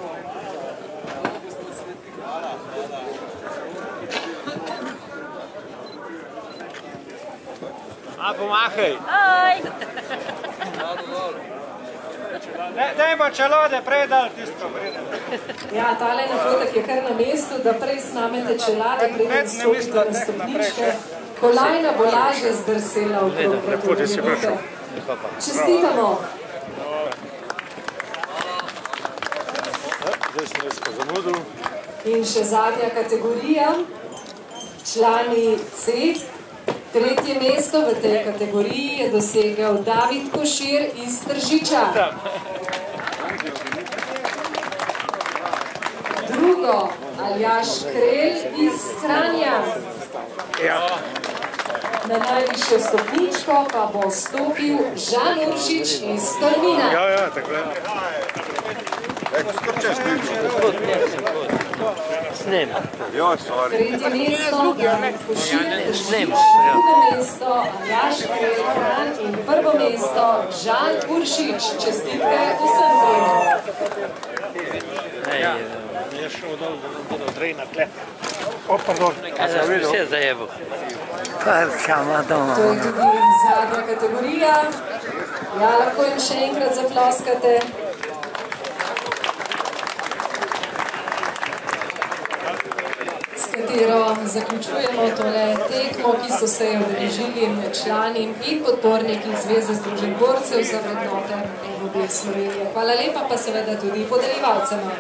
E: A, pomahaj.
H: Dajmo čelode prej dal tisto.
A: Ja, tale napotek je kar na mestu, da prej snamete čelade, preden stopite na stopničke. Kolajna bo lažje zdrsela okrog. Čestitamo. In še zadnja kategorija, člani C. Tretje mesto v tej kategoriji je dosegel David Košir iz Tržiča. Drugo, Aljaž Krelj iz Kranja. Na najvišjo stopničko pa bo stopil Žan Uršič iz Tolmina.
E: Ja, ja, tako je. Snem.
A: Tretje mesto, David Košir, Tržič. Drugo mesto, Aljaž Krelj Kranj in prvo mesto, Žan Uršič. Čestitke vsem trem.
E: Je šel dol, da nam bodo drejna tle.
H: O, pardon.
E: Vse zajevo.
A: To je tudi zadnja kategorija. Ja, lahko jim še enkrat zaploskate. S katero zaključujemo tole tekmo, ki so se jo udeležili člani in podporniki Zveze združenj borcev za vrednote N O B Slovenije. Hvala lepa pa seveda tudi podeljevalcema.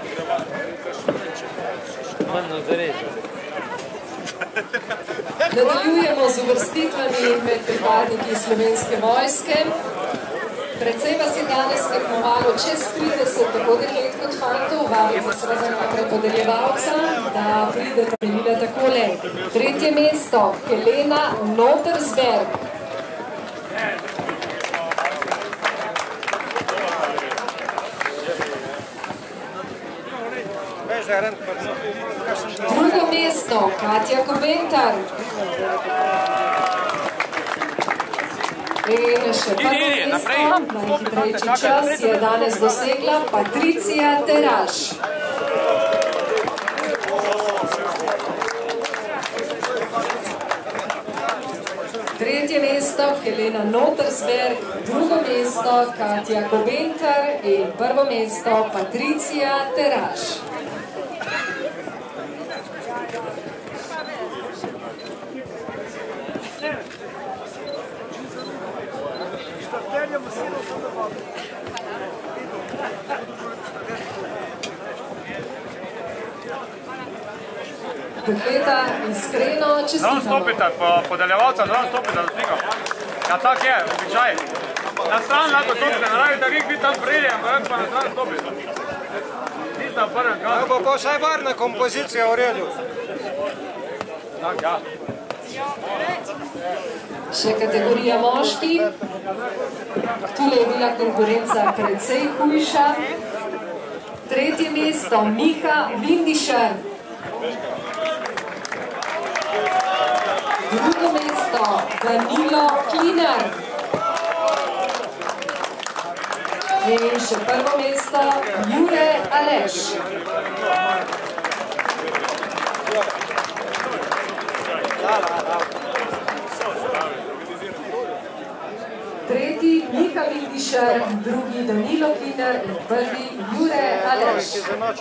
A: Nadaljujemo z uvrstitvami med pripadniki Slovenske vojske. Predvsej vas je danes tekmovalo čez trideset, tako deklet kot fantov, vabimo seveda naprej podeljevalca, da pridete menila takole. Tretje mesto, Helena Notersberg. Drugo mesto, Katja Kobentar. In še prvo mesto, najhitrejši čas je danes dosegla Patricija Teraš. Tretje mesto, Helena Notersberg, drugo mesto, Katja Kobentar in prvo mesto, Patricija Teraš. Dekleta, iskreno čestitamo.
C: Zraven stopite, podeljevalca, zraven stopite do slika. Ja, tak je, običaj. Na stran lahko stopite, naravite, vi biti tam prejde, ampak pa na stran stopite. Niste na prvem kazu.
H: Bo pa vsaj varna kompozicija v redu.
C: Tak, ja.
A: Še kategorija moški. Tule je bila konkurenca precej hujša. Tretje mesto, Miha Vindišar. Drugo mesto, Danilo Klinar. In še prvo mesto, Jure Aleš. Tretji, Miha Vindišar, drugi, Danilo Klinar in prvi, Jure Aleš.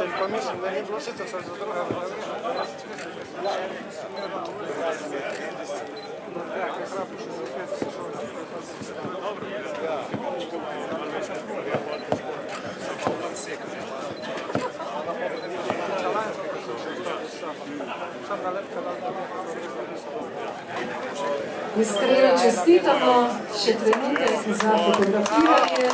A: Iskreno čestitamo, še trenutek za fotografiranje.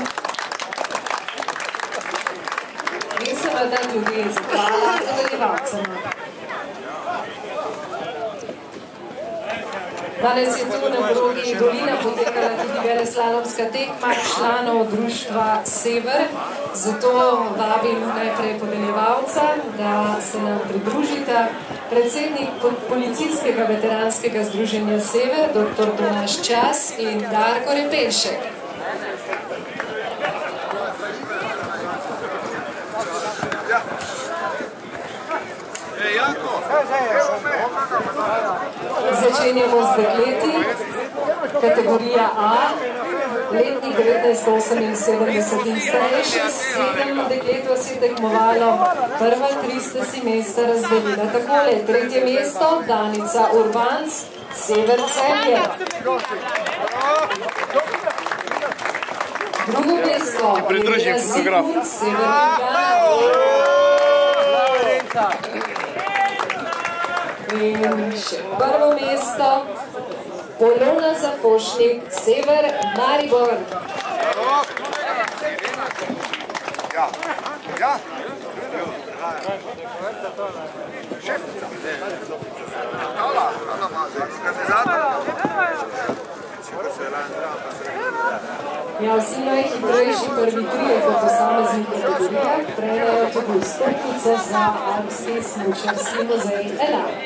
A: In seveda tudi zahvala podeljevalcema. Danes je tu na progi Dolina potekala tudi veleslalomska tekma članov društva Sever, zato vabim najprej podeljevalca, da se nam pridružita. Predsednik Policijskega veteranskega združenja Sever, doktor Tomaž Čas in Darko Repenšek. Začenjamo z dekleti, kategorija A, letnik devetnajststo oseminsedemdeset in starejši, sedem deklet vas je tekmovalo, prva tri ste si mesta razdelila takole. Tretje mesto, Danica Urbanc, Sever Celje. Drugo mesto, Irina Zikmund, Sever Ljubljana. In še prvo mesto, Polona Zafošnik, Sever Maribor. Ja, ja. Ja, vsi najhitrejši prvi trije po posameznih kategorijah prejmejo tudi vstopnice za Alpski smučarski muzej Elan.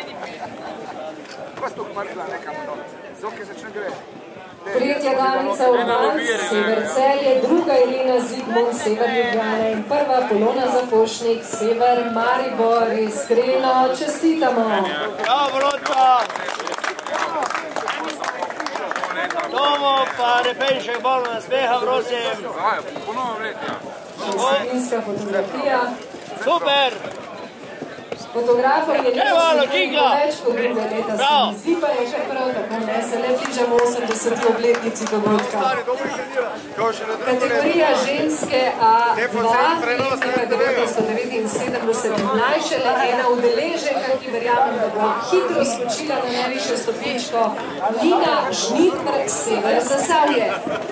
A: Tretja Danica Urbanc, Sever Celje, druga Irina Zikmund, Sever Ljubljana in prva Polona Zafošnik, Sever Maribor. Iskreno čestitamo.
E: Ja, Vroča! Tomo pa Repenšek bolj nasmeha, prosim.
A: Skupinska fotografija.
E: Super!
A: Fotografov je nekaj več kot druga leta, se mi zdi pa je še prav tako, ne, se le bližamo osemdeseti obletnici dogodka. Kategorija ženske A dva, letnega devetnajststo devetinsedemdeset in mlajše, le ena udeleženka, ki verjamem, da bo hitro skočila na najvišjo stopničko, Nina Žnitmer, Sever Zasavje.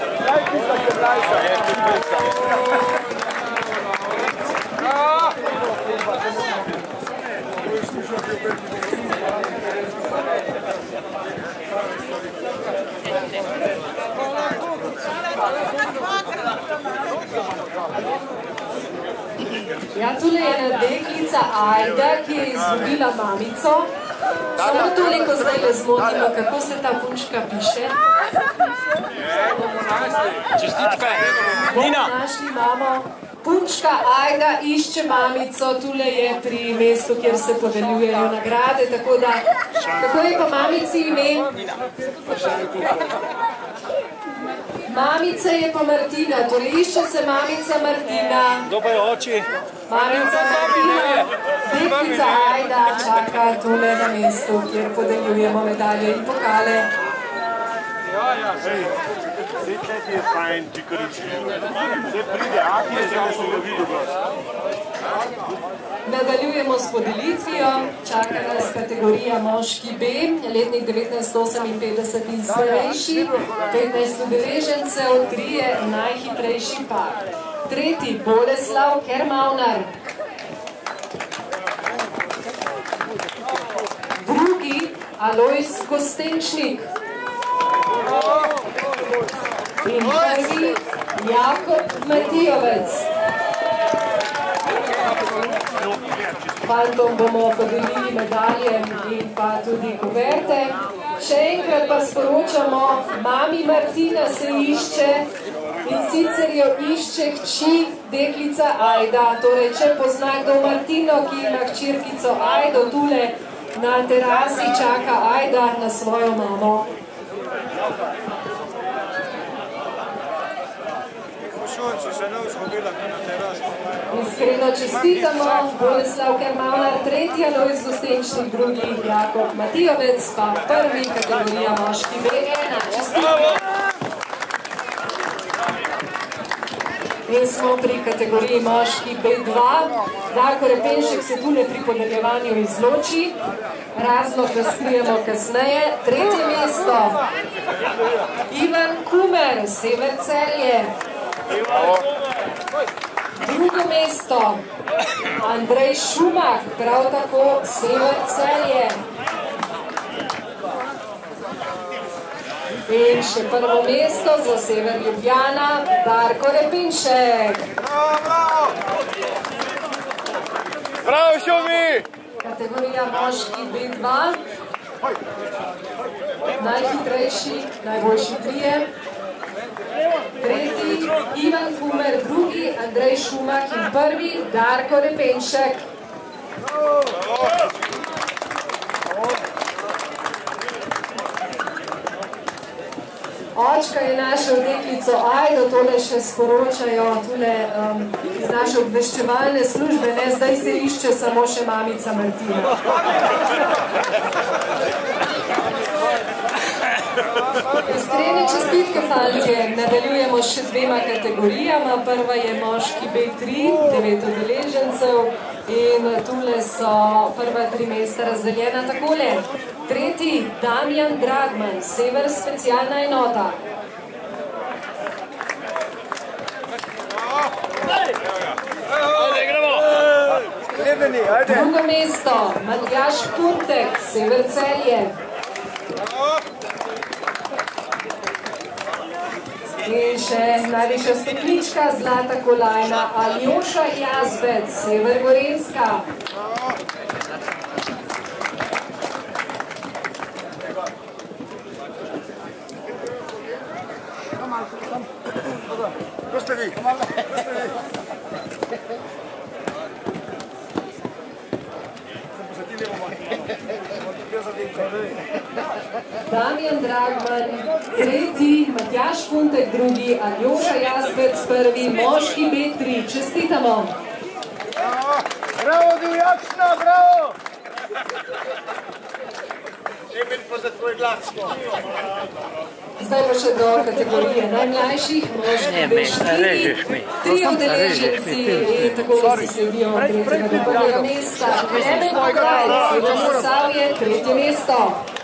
A: Ja, tule je ena deklica Ajda, ki je izgubila mamico. Samo toliko zdaj le zmotimo, kako se ta punčka piše.
E: Čestitke, Nina.
A: Našli mamo. Punčka Ajda išče mamico, tule je pri mestu, kjer se podeljujejo nagrade, tako da, kako je pa mamici ime? Mamica je pa Martina, torej išče se mamica Martina.
E: Kdo pa je oči?
A: Mamica Martina, deklica Ajda čaka tule na mestu, kjer podeljujemo medalje in pokale.
I: Ja, ja, sej. Zdaj tleti je fajn, čikariči. Zdaj pride Aki, zdaj se ga vidi.
A: Nadaljujemo s podelitvijo, čaka nas kategorija moški B, letnik devetnajststo oseminpetdeset in starejši, petnajst udeležencev, trije najhitrejši par. Tretji Boleslav Kermavnar. Drugi Alojz Kostenčnik. In prvi Jakob Matijovec. Fantom bomo podelili medalje in pa tudi kuverte. Še enkrat pa sporočamo, mami Martina se išče in sicer jo išče hči deklica Ajda. Torej, če pozna kdo Martino, ki ima hčerkico Ajdo, tule na terasi čaka Ajda na svojo mamo. Iskreno čestitamo, Boleslav Kermavnar, tretji Alojz Kostenčnik, drugi Jakob Matijovec, pa prvi kategorija moški B ena. Čestitamo! In smo pri kategoriji moški B dva. Darko Repenšek se tule pri podeljevanju izloči. Razlog razkrijemo kasneje. Tretje mesto. Ivan Kumer, Sever Celje. Drugo mesto. Andrej Šumak, prav tako Sever Celje. In še prvo mesto za Sever Ljubljana, Darko Repinšek.
E: Bravo, Šumi!
A: Kategorija moški B dva. Najhitrejši, najboljši trije. Tretji, Ivan Fumer, drugi, Andrej Šumak in prvi, Darko Repinšek. Očka je našel deklico Ajdo, tole še sporočajo tule um, iz naše obveščevalne službe, ne, zdaj se išče samo še mamica Martina. Iskrene čestitke, fantje, nadaljujemo še dvema kategorijama. Prva je moški B tri, devet udeležencev in tule so prva tri mesta razdeljena takole. Tretji, Damjan Dragman, Sever specialna enota. Drugo mesto, Matjaž Kurtek, Sever Celje. In še najvišja stopnička, zlata kolajna, Aljoša Jazbec, Sever Gorenjska.
E: Ko ste vi?
A: Damjan Dragman, tretji, Matjaž Funtek, drugi, Aljoša Jazbec, prvi, moški B tri. Čestitamo!
E: Bravo, divjačna, bravo! Emin pa za tvoj glas.
A: Zdaj pa še do kategorije najmlajših, moški B štiri, tri udeleženci in tako si sledijo tretjega do prvega mesta. Klemen Pograjc, Sever Zasavje, tretje mesto.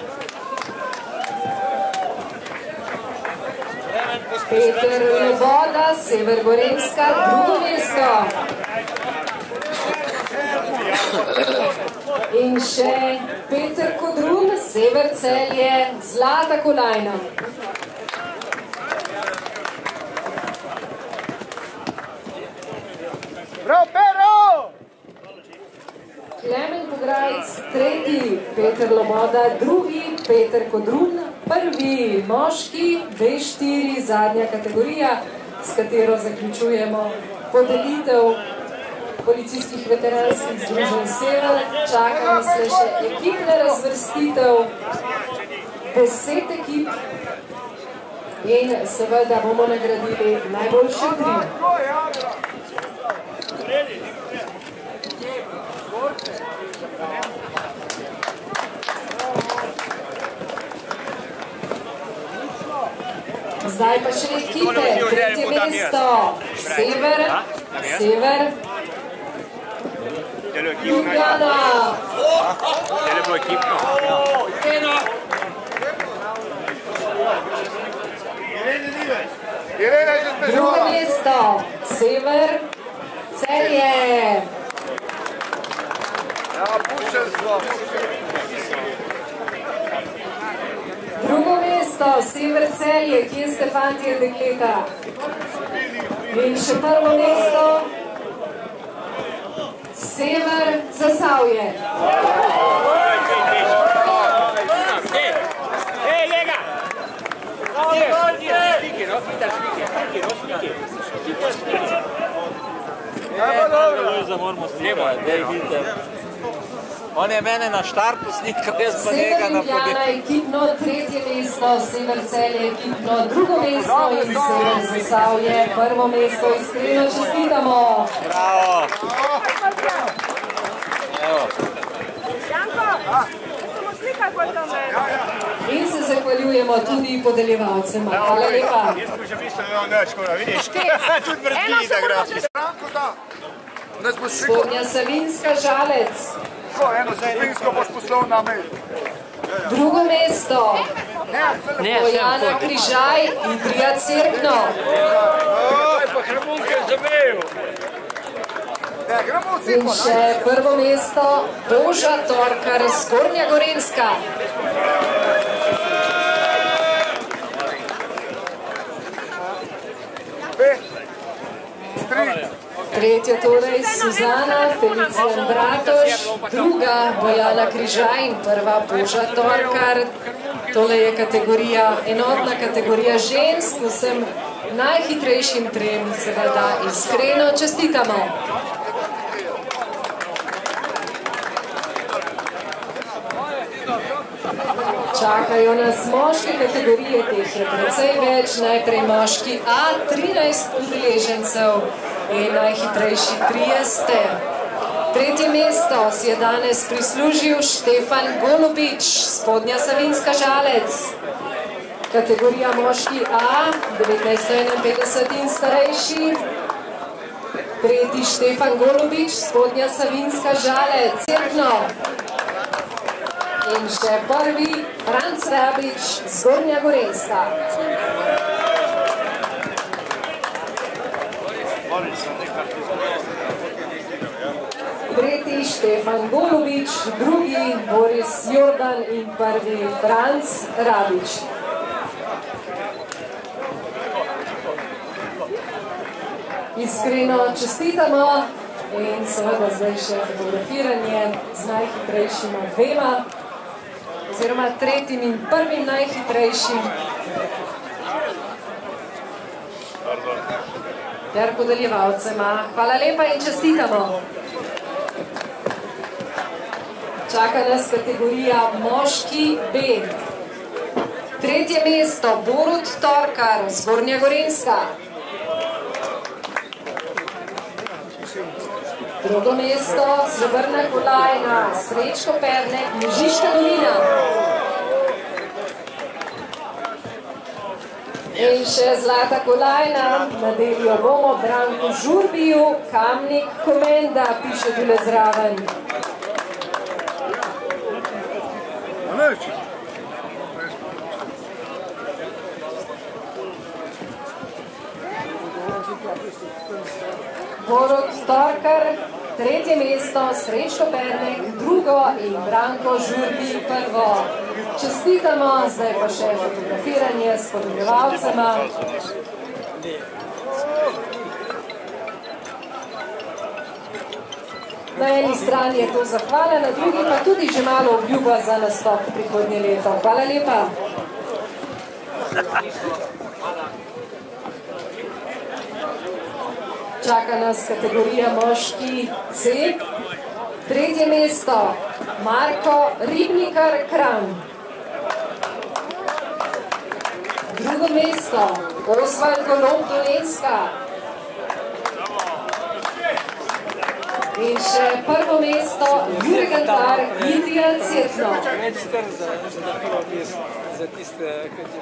A: Peter Loboda, Sever Gorenjska, drugo mesto. In še Peter Kodrun, Sever Celje, zlata kolajna.
E: Bravo, Pero!
A: Klemen Pograjc, tretji, Peter Loboda, drugi, Peter Kodrun, prvi, moški, B štiri, zadnja kategorija, s katero zaključujemo podelitev policijskih veteranskih združenj Sever. Čaka nas le še ekipna razvrstitev, deset ekip in seveda bomo nagradili najboljše tri. Zdaj pa še ekipe, tretje mesto, Sever, Sever, Ljubljana. Drugo mesto, Sever, Celje. Drugo mesto, Sever Celje, kje ste fantje dekleta? In še prvo mesto, Sever Zasavje.
C: Ej, lega!
E: On je mene na štartu snikal, jaz pa njega na
A: Sever Ljubljana, ekipno tretje mesto, Sever Celje, ekipno drugo mesto in Sever Zasavje, prvo mesto. Iskreno čestitamo!
E: Bravo!
A: In se zahvaljujemo tudi podeljevalcem. Hvala lepa.
E: Jaz sem že mislil, da je on nečko, vidiš? Tudi vrti, da gre.
A: Spodnja Savinjska, Žalec.
E: Eno skupinsko boš poslal na mail.
A: Drugo mesto, Bojana Križaj, Idrija Cerkno.
E: Kaj pa Hramunke zamejo?
A: In še prvo mesto, Boža Torkar, Zgornja Gorenjska. Tretjo torej Suzana Felicijan Bratoš, druga Bojana Križaj in prva Boža Torkar. Tole je kategorija, enotna kategorija žensk, vsem najhitrejšim trem seveda iskreno čestitamo. Čakajo nas moške kategorije, teh je precej več, najprej moški A, trinajst udeležencev in najhitrejši trije ste. Tretje mesto si je danes prislužil Štefan Golubič, Spodnja Savinjska Žalec. Kategorija moški A, devetnajststo enainpetdeset in starejši. Tretji Štefan Golubič, Spodnja Savinjska Žalec, Cerkno. In še prvi Franc Rabič, Zgornja Gorenjska. Tretji Štefan Golubič, drugi Boris Jordan in prvi Franc Rabič. Iskreno čestitamo in seveda zdaj še fotografiranje z najhitrejšima dvema, oziroma tretjim in prvim najhitrejšim. Ter podeljevalcema. Hvala lepa in čestitamo. Čaka nas kategorija moški B. Tretje mesto Borut Torkar, Zgornja Gorenjska. Drugo mesto srebrna kolajna, Srečko Pernek, Mežiška dolina. In še zlata kolajna, nadelijo bomo Branku Žurbiju, Kamnik Komenda, piše tule zraven. Borut Torkar, tretje mesto, Srečko Pernek, drugo in Branko Žurbi prvo. Čestitamo, zdaj pa še fotografiranje s podeljevalcema. Na eni strani je to zahvala, na drugi pa tudi že malo obljuba za nastop prihodnje leto. Hvala lepa. Čaka nas kategorija moški C. Tretje mesto Marko Ribnikar Kranj. Drugo mesto Osvald Golob Dolenjska. In še prvo mesto Jure Gantar, Idrija Cerkno.
J: Za tiste,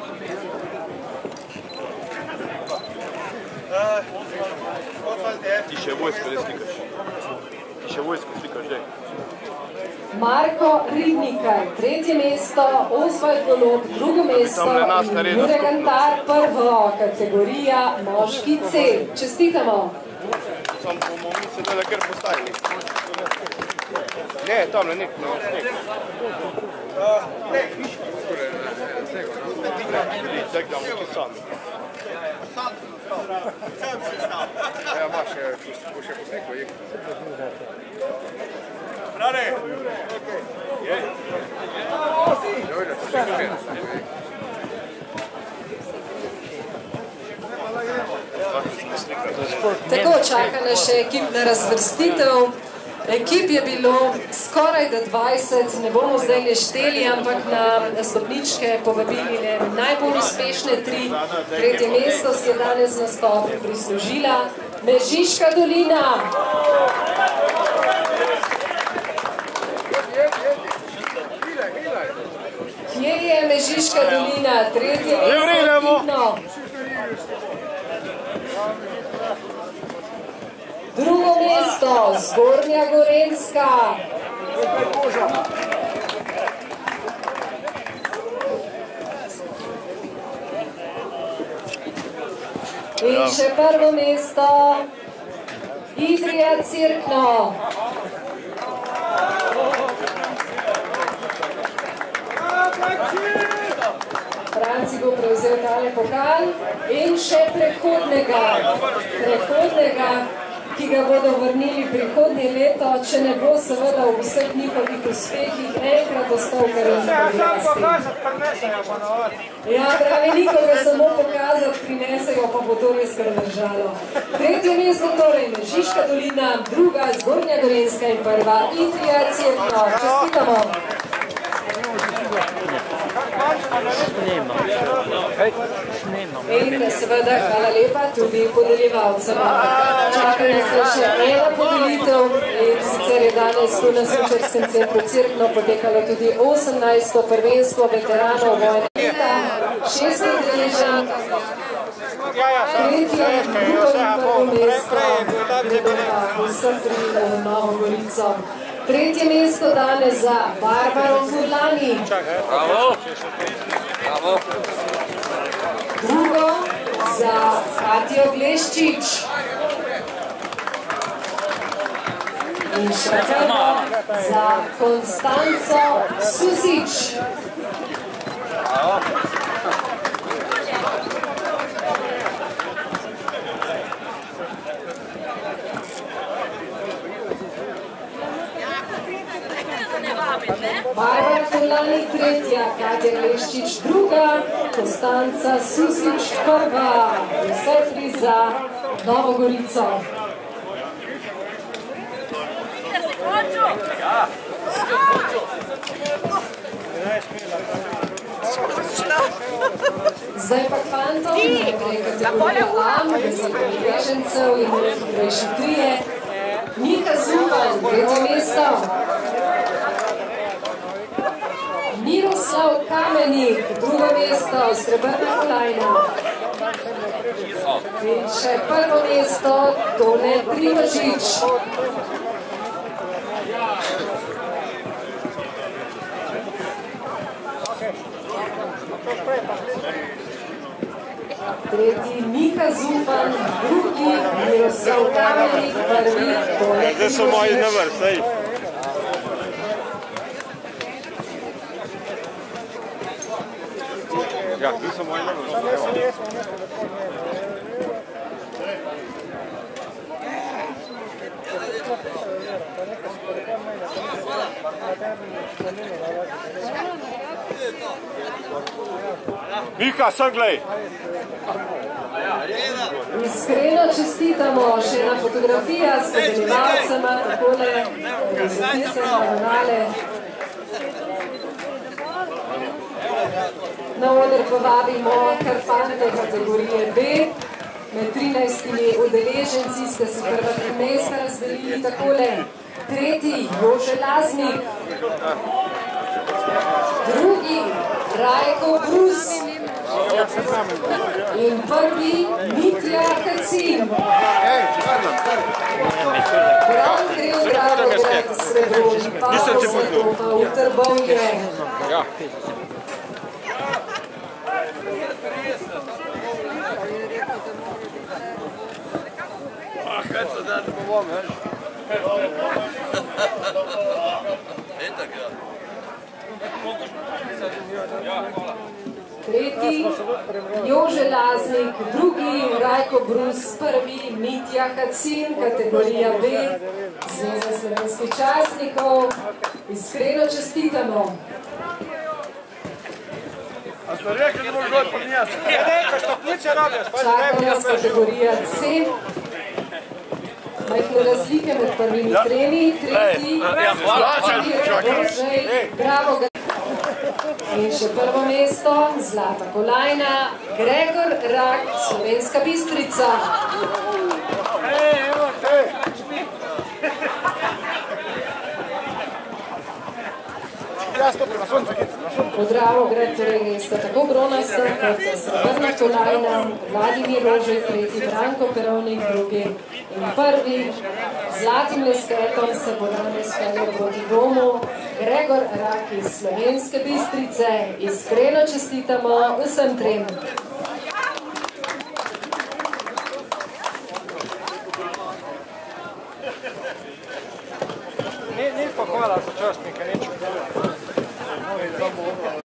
I: Ti še vojsko ne slikaš. Ti še vojsko slikaš, dej.
A: Marko Ribnikar, tretje mesto, Osvald Golob, drugo mesto in Jure Gantar, prvo kategorija moški C. Čestitamo.
I: Sam bomo mi se dole kar postavili. Ne, tamle nek, na sneg. Nek, viš. Tek damo ti sami. Sam sem stav. Sam sem stav. Ja, ima še, bo še posneklo, je. Brane! Je? Dojde, to še kaj.
A: Tako, čaka nas še ekipna razvrstitev. Ekip je bilo skoraj da dvajset, ne bomo zdaj le šteli, ampak na stopničke povabili le najbolj uspešne tri. Tretje mesto si je danes nastop prislužila Mežiška dolina. Kje je Mežiška dolina? Tretje mesto ekipno. Drugo mesto, Zgornja Gorenjska. In še prvo mesto, Idrija Cerkno. Franci bo prevzel tale pokal in še prehodnega, prehodnega, ki ga bodo vrnili prihodnje leto, če ne bo seveda v vseh njihovih uspehih enkrat ostal kar v podrasti. Ja, pravi, nikoga samo pokazati, prinesejo, pa bo to res kar držalo. Tretje mesto torej Mežiška dolina, druga Zgornja Gorenjska in prva Idrija Cerkno. Čestitamo! In seveda hvala lepa tudi podeljevalcema. Čakaj se še ena podelitev in sicer je danes tu na Smučarskem centru Cerkno potekalo tudi osemnajsto prvenstvo veteranov vojne leta, šest udeleženk, tretje in drugo in prvo mesto, vsem tri v Novo Gorico. Tretje mesto danes za Barbaro Furlani.
J: Bravo! Bravo!
A: Drugo za Katjo Gleščič. In še prvo za Konstanco Susič. Barbara Furlani tretja, Katja Gleščič druga, Konstanca Susič prva. Vse tri za Novo Gorico. Zdaj pa kvantom, najprej kategorija A, deset udeležencev in najhitrejši trije. Miha Zupan, tretje mesto. Miroslav Kamenik, drugo mesto, srebrna kolajna. In še prvo mesto, Tone Primožič. Tretji Miha Zupan, drugi Miroslav Kamenik, prvi Tone Primožič.
I: Zdaj so moji na vrsti. Ja, zdaj so moji na vrsti. Miha, sem glej!
A: Iskreno čestitamo, še ena fotografija s podeljevalcema, takole, zapisem naravnale. Na oder povabimo kar fante kategorije B. Med trinajstimi udeleženci ste se prva tri mesta razdelili takole. Tretji Jože Laznik, drugi Rajko Brus in prvi Mitja Kacin. Bran gre v Dravograd, srebro in Pavlo Svetova v Trbovlje.
J: Ah, kaj se da, da bomo, veš? Etak, ja.
A: Tretji Jože Laznik, drugi Rajko Brus, prvi Mitja Kacin, kategorija B, Zveza slovenskih častnikov. Iskreno čestitamo.
I: A ste rekli, da boš god podnijati?
E: Ja, nekaj stopnice robijo.
A: Čaka nas kategorija C. Majhne razlike med prvimi tremi, tretji, Božej, Bravo. In še prvo mesto, zlata kolajna, Gregor Rak, Slovenska Bistrica. Po Dravograd torej sta tako bronasta kot srebrna kolajna, Vladimir Rožej, tretji Branko Perovnik, drugi in prvi. Zlatim lesketom se bo danes peljal proti domu Gregor Rak iz Slovenske Bistrice. Iskreno čestitamo vsem trem.
E: Ni pohvala za častnike, nič.